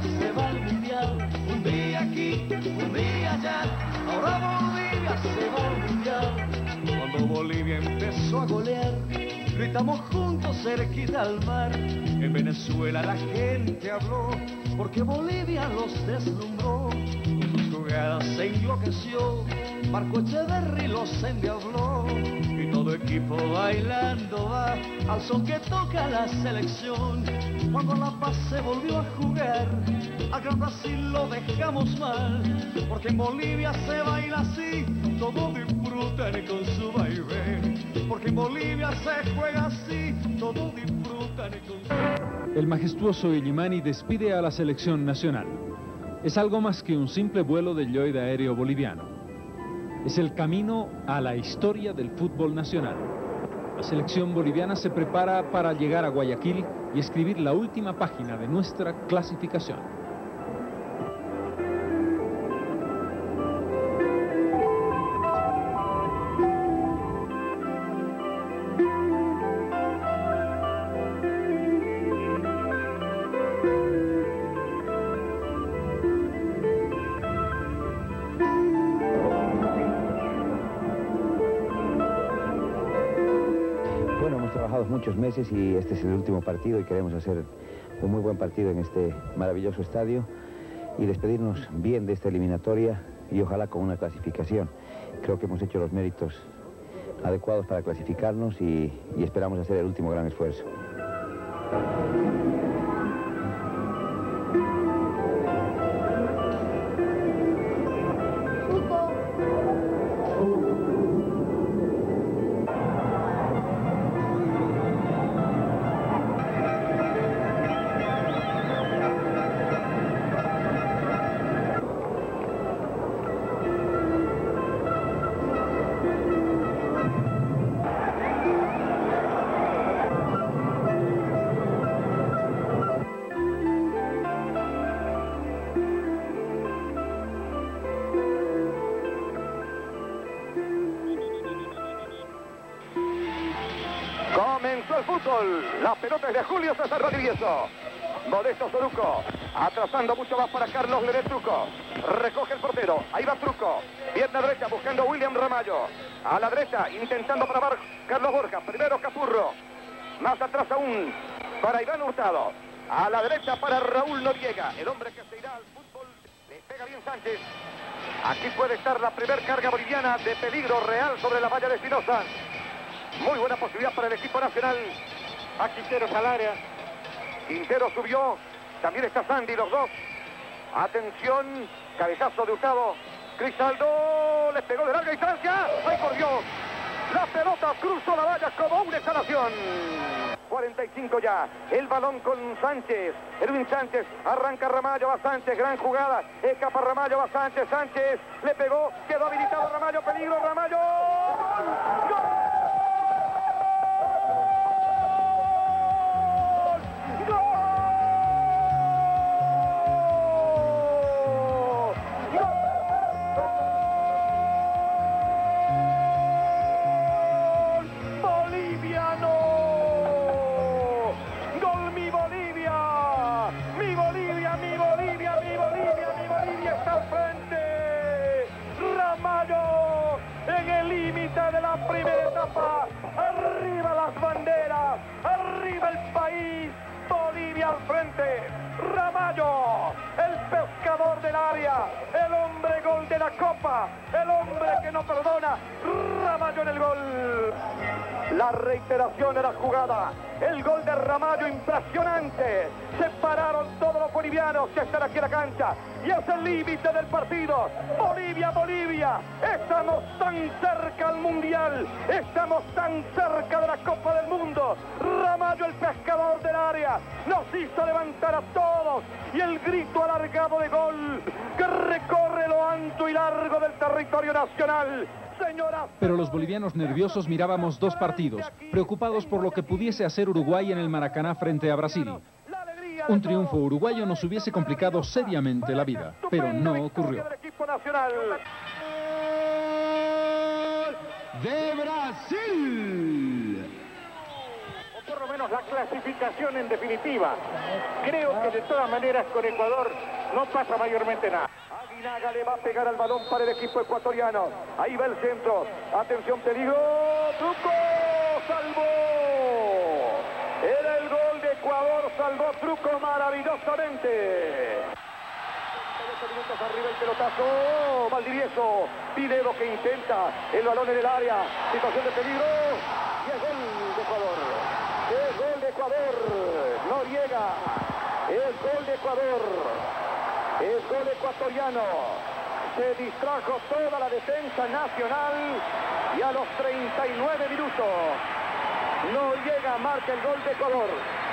se va al mundial. Un día aquí, un día allá, ahora Bolivia se va al mundial. Cuando Bolivia empezó a golear, gritamos juntos cerquita al mar. En Venezuela la gente habló, porque Bolivia los deslumbró. Con sus jugadas se enloqueció, Marco Echeverri los endiabló. Y todo equipo bailando va al son que toca la selección. Cuando La Paz se volvió a jugar, a Gran Brasil lo dejamos mal, porque en Bolivia se baila así, todos disfrutan con su vaivén. Porque en Bolivia se juega así, todos disfrutan con su... El majestuoso Illimani despide a la selección nacional. Es algo más que un simple vuelo del yoide aéreo boliviano. Es el camino a la historia del fútbol nacional. La selección boliviana se prepara para llegar a Guayaquil y escribir la última página de nuestra clasificación. Muchos meses y este es el último partido y queremos hacer un muy buen partido en este maravilloso estadio y despedirnos bien de esta eliminatoria y ojalá con una clasificación. Creo que hemos hecho los méritos adecuados para clasificarnos y, y esperamos hacer el último gran esfuerzo. Comenzó el fútbol, la pelota es de Julio César Rodríguez. Modesto Soruco, atrasando mucho más para Carlos Ledet Truco. Recoge el portero, ahí va Truco. Pierna derecha buscando a William Ramallo. A la derecha intentando probar Carlos Borja. Primero Capurro. Más atrás aún para Iván Hurtado. A la derecha para Raúl Noriega. El hombre que se irá al fútbol. Le pega bien Sánchez. Aquí puede estar la primer carga boliviana de peligro real sobre la valla de Espinosa. Muy buena posibilidad para el equipo nacional. A Quinteros al área. Quintero subió. También está Sandy, los dos. Atención. Cabezazo de Hurtado. Cristaldo. Les pegó de larga distancia. ¡Ay, por Dios! La pelota cruzó la valla como una exhalación. cuarenta y cinco ya. El balón con Sánchez. Erwin Sánchez. Arranca Ramallo. Va Sánchez. Gran jugada. Escapa Ramallo. Va Sánchez. Sánchez. Le pegó. Quedó habilitado Ramallo. Peligro Ramallo. ¡Gol! ¡Gol! Arriba las banderas, arriba el país, Bolivia al frente, Ramallo, el pescador del área, el hombre gol de la Copa, el hombre que no perdona, Ramallo en el gol. La reiteración de la jugada, el gol de Ramallo impresionante, se pararon todos los bolivianos que están aquí en la cancha y es el límite del partido. Bolivia, Bolivia, estamos tan cerca al Mundial, estamos tan cerca de la Copa del Mundo. Ramallo, el pescador del área, nos hizo levantar a todos y el grito alargado de gol que recorre lo ancho y largo del territorio nacional. Señoras. Pero los bolivianos nerviosos mirábamos dos partidos, preocupados por lo que pudiese hacer Uruguay en el Maracaná frente a Brasil. Un triunfo uruguayo nos hubiese complicado seriamente la vida, pero no ocurrió. De Brasil. O por lo menos tenemos la clasificación en definitiva. Creo que de todas maneras con Ecuador no pasa mayormente nada. Aguinaga le va a pegar al balón para el equipo ecuatoriano. Ahí va el centro. Atención, peligro. Truco. Salvó. Era el gol de Ecuador. Salvó Truco maravillosamente. Minutos arriba el pelotazo. Valdivieso. Pinedo que intenta. El balón en el área. Situación de peligro. Y es gol de Ecuador. Es gol de Ecuador. Noriega. Es gol de Ecuador. Es gol ecuatoriano. Se distrajo toda la defensa nacional y a los treinta y nueve minutos Noriega marca el gol de Ecuador.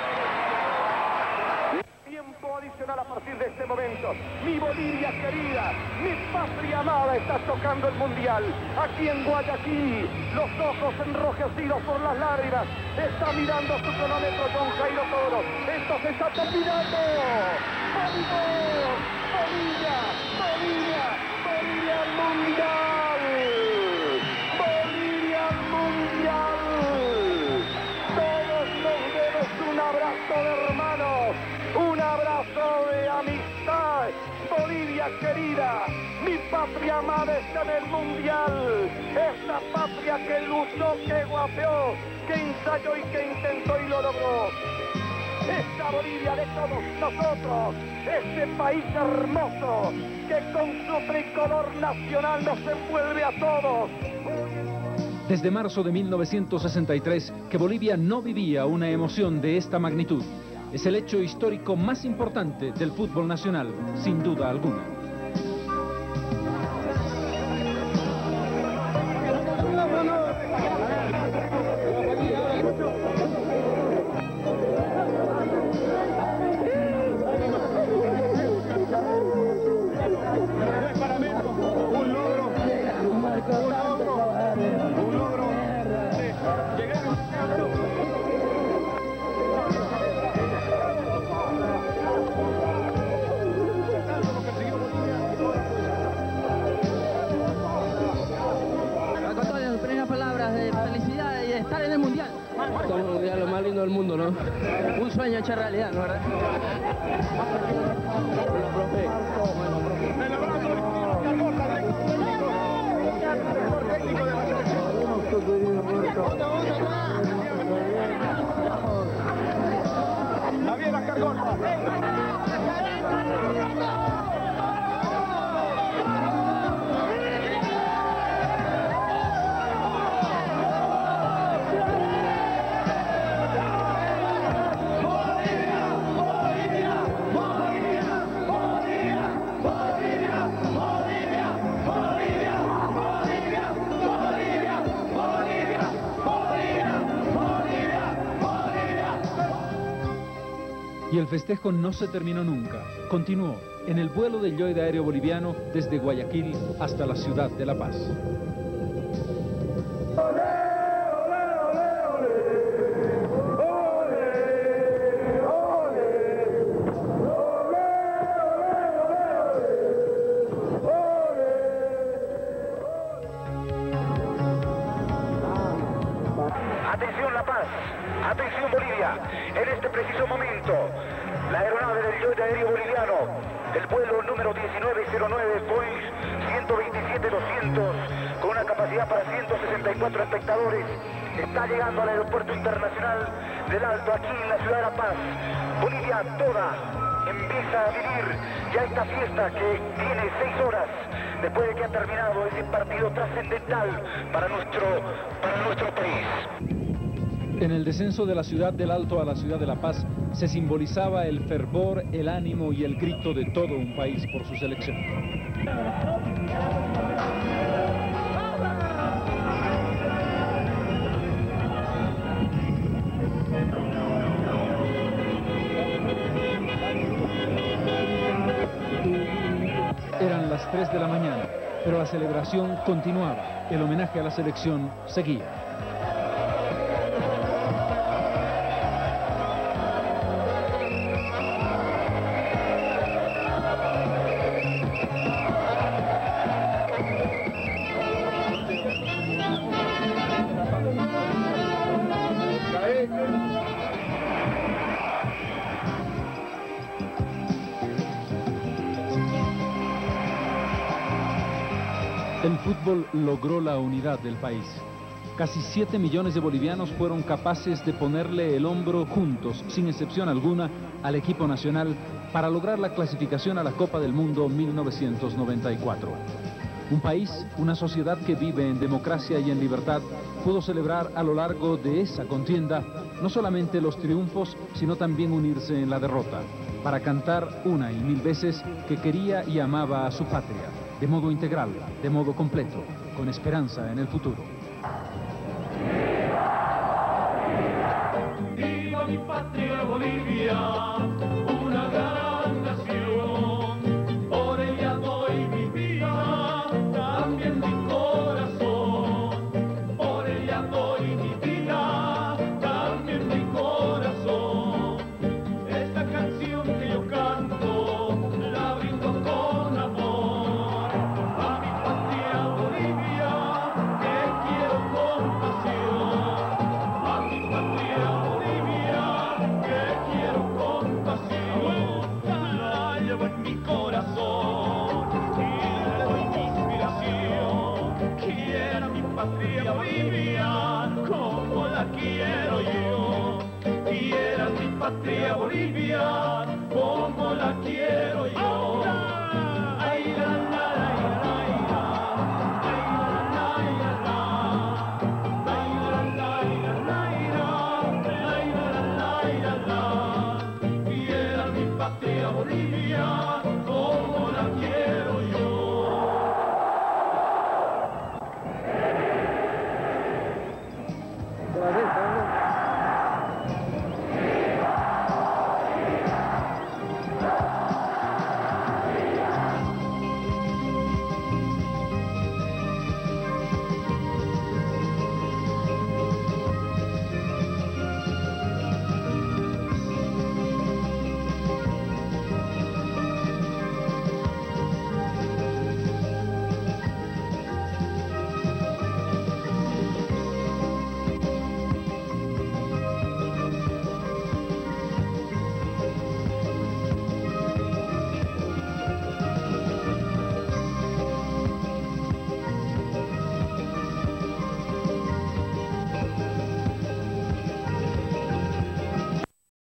Tiempo adicional a partir de este momento. Mi Bolivia querida, mi patria amada está tocando el mundial. Aquí en Guayaquil, los ojos enrojecidos por las lágrimas. Está mirando su cronómetro John Jairo Toro. Esto se está terminando. ¡Bolivia! ¡Bolivia! ¡Bolivia! ¡Bolivia al mundial! ¡Bolivia al mundial! Todos nos debes un abrazo de hermanos. Un abrazo de amistad. Bolivia querida, mi patria amada está en el mundial. Esta patria que luchó, que guapeó, que ensayó y que intentó y lo logró. Esta Bolivia de todos nosotros, este país hermoso que con su tricolor nacional nos envuelve a todos. Desde marzo de mil novecientos sesenta y tres que Bolivia no vivía una emoción de esta magnitud. Es el hecho histórico más importante del fútbol nacional, sin duda alguna. Lo más lindo del mundo, ¿no? Un sueño hecho realidad, ¿no? ¿Verdad? Javier Ascargorta. Y el festejo no se terminó nunca. Continuó en el vuelo del yoide aéreo boliviano desde Guayaquil hasta la ciudad de La Paz. Atención La Paz, atención Bolivia, en este preciso momento, la aeronave del yoide aéreo boliviano, el vuelo número diecinueve cero nueve, Boeing ciento veintisiete doscientos, con una capacidad para ciento sesenta y cuatro espectadores, está llegando al aeropuerto internacional del Alto, aquí en la ciudad de La Paz. Bolivia toda empieza a vivir ya esta fiesta que tiene seis horas después de que ha terminado ese partido trascendental para nuestro, para nuestro país. En el descenso de la ciudad del Alto a la ciudad de La Paz se simbolizaba el fervor, el ánimo y el grito de todo un país por su selección. Eran las tres de la mañana, pero la celebración continuaba. El homenaje a la selección seguía. El fútbol logró la unidad del país. Casi siete millones de bolivianos fueron capaces de ponerle el hombro juntos, sin excepción alguna, al equipo nacional para lograr la clasificación a la Copa del Mundo mil novecientos noventa y cuatro. Un país, una sociedad que vive en democracia y en libertad, pudo celebrar a lo largo de esa contienda no solamente los triunfos, sino también unirse en la derrota, para cantar una y mil veces que quería y amaba a su patria, de modo integral, de modo completo, con esperanza en el futuro. Viva mi patria Bolivia, una gran nación, por ella doy mi vida, también mi corazón, por ella doy mi vida, también mi corazón. Esta canción que yo canto, la brindo con amor, a mi patria Bolivia, que quiero con pasión, a mi patria Bolivia, que quiero con pasión, la llevo en mi corazón y le doy mi inspiración. Quiero mi patria Bolivia como la quiero yo. Quiero mi patria Bolivia como la quiero yo. Ay, la, la, la, la, la. Ay, la, la, la, la. Ay, la, la, la, la, la. Ay, la, la, la, la. Quiero mi patria Bolivia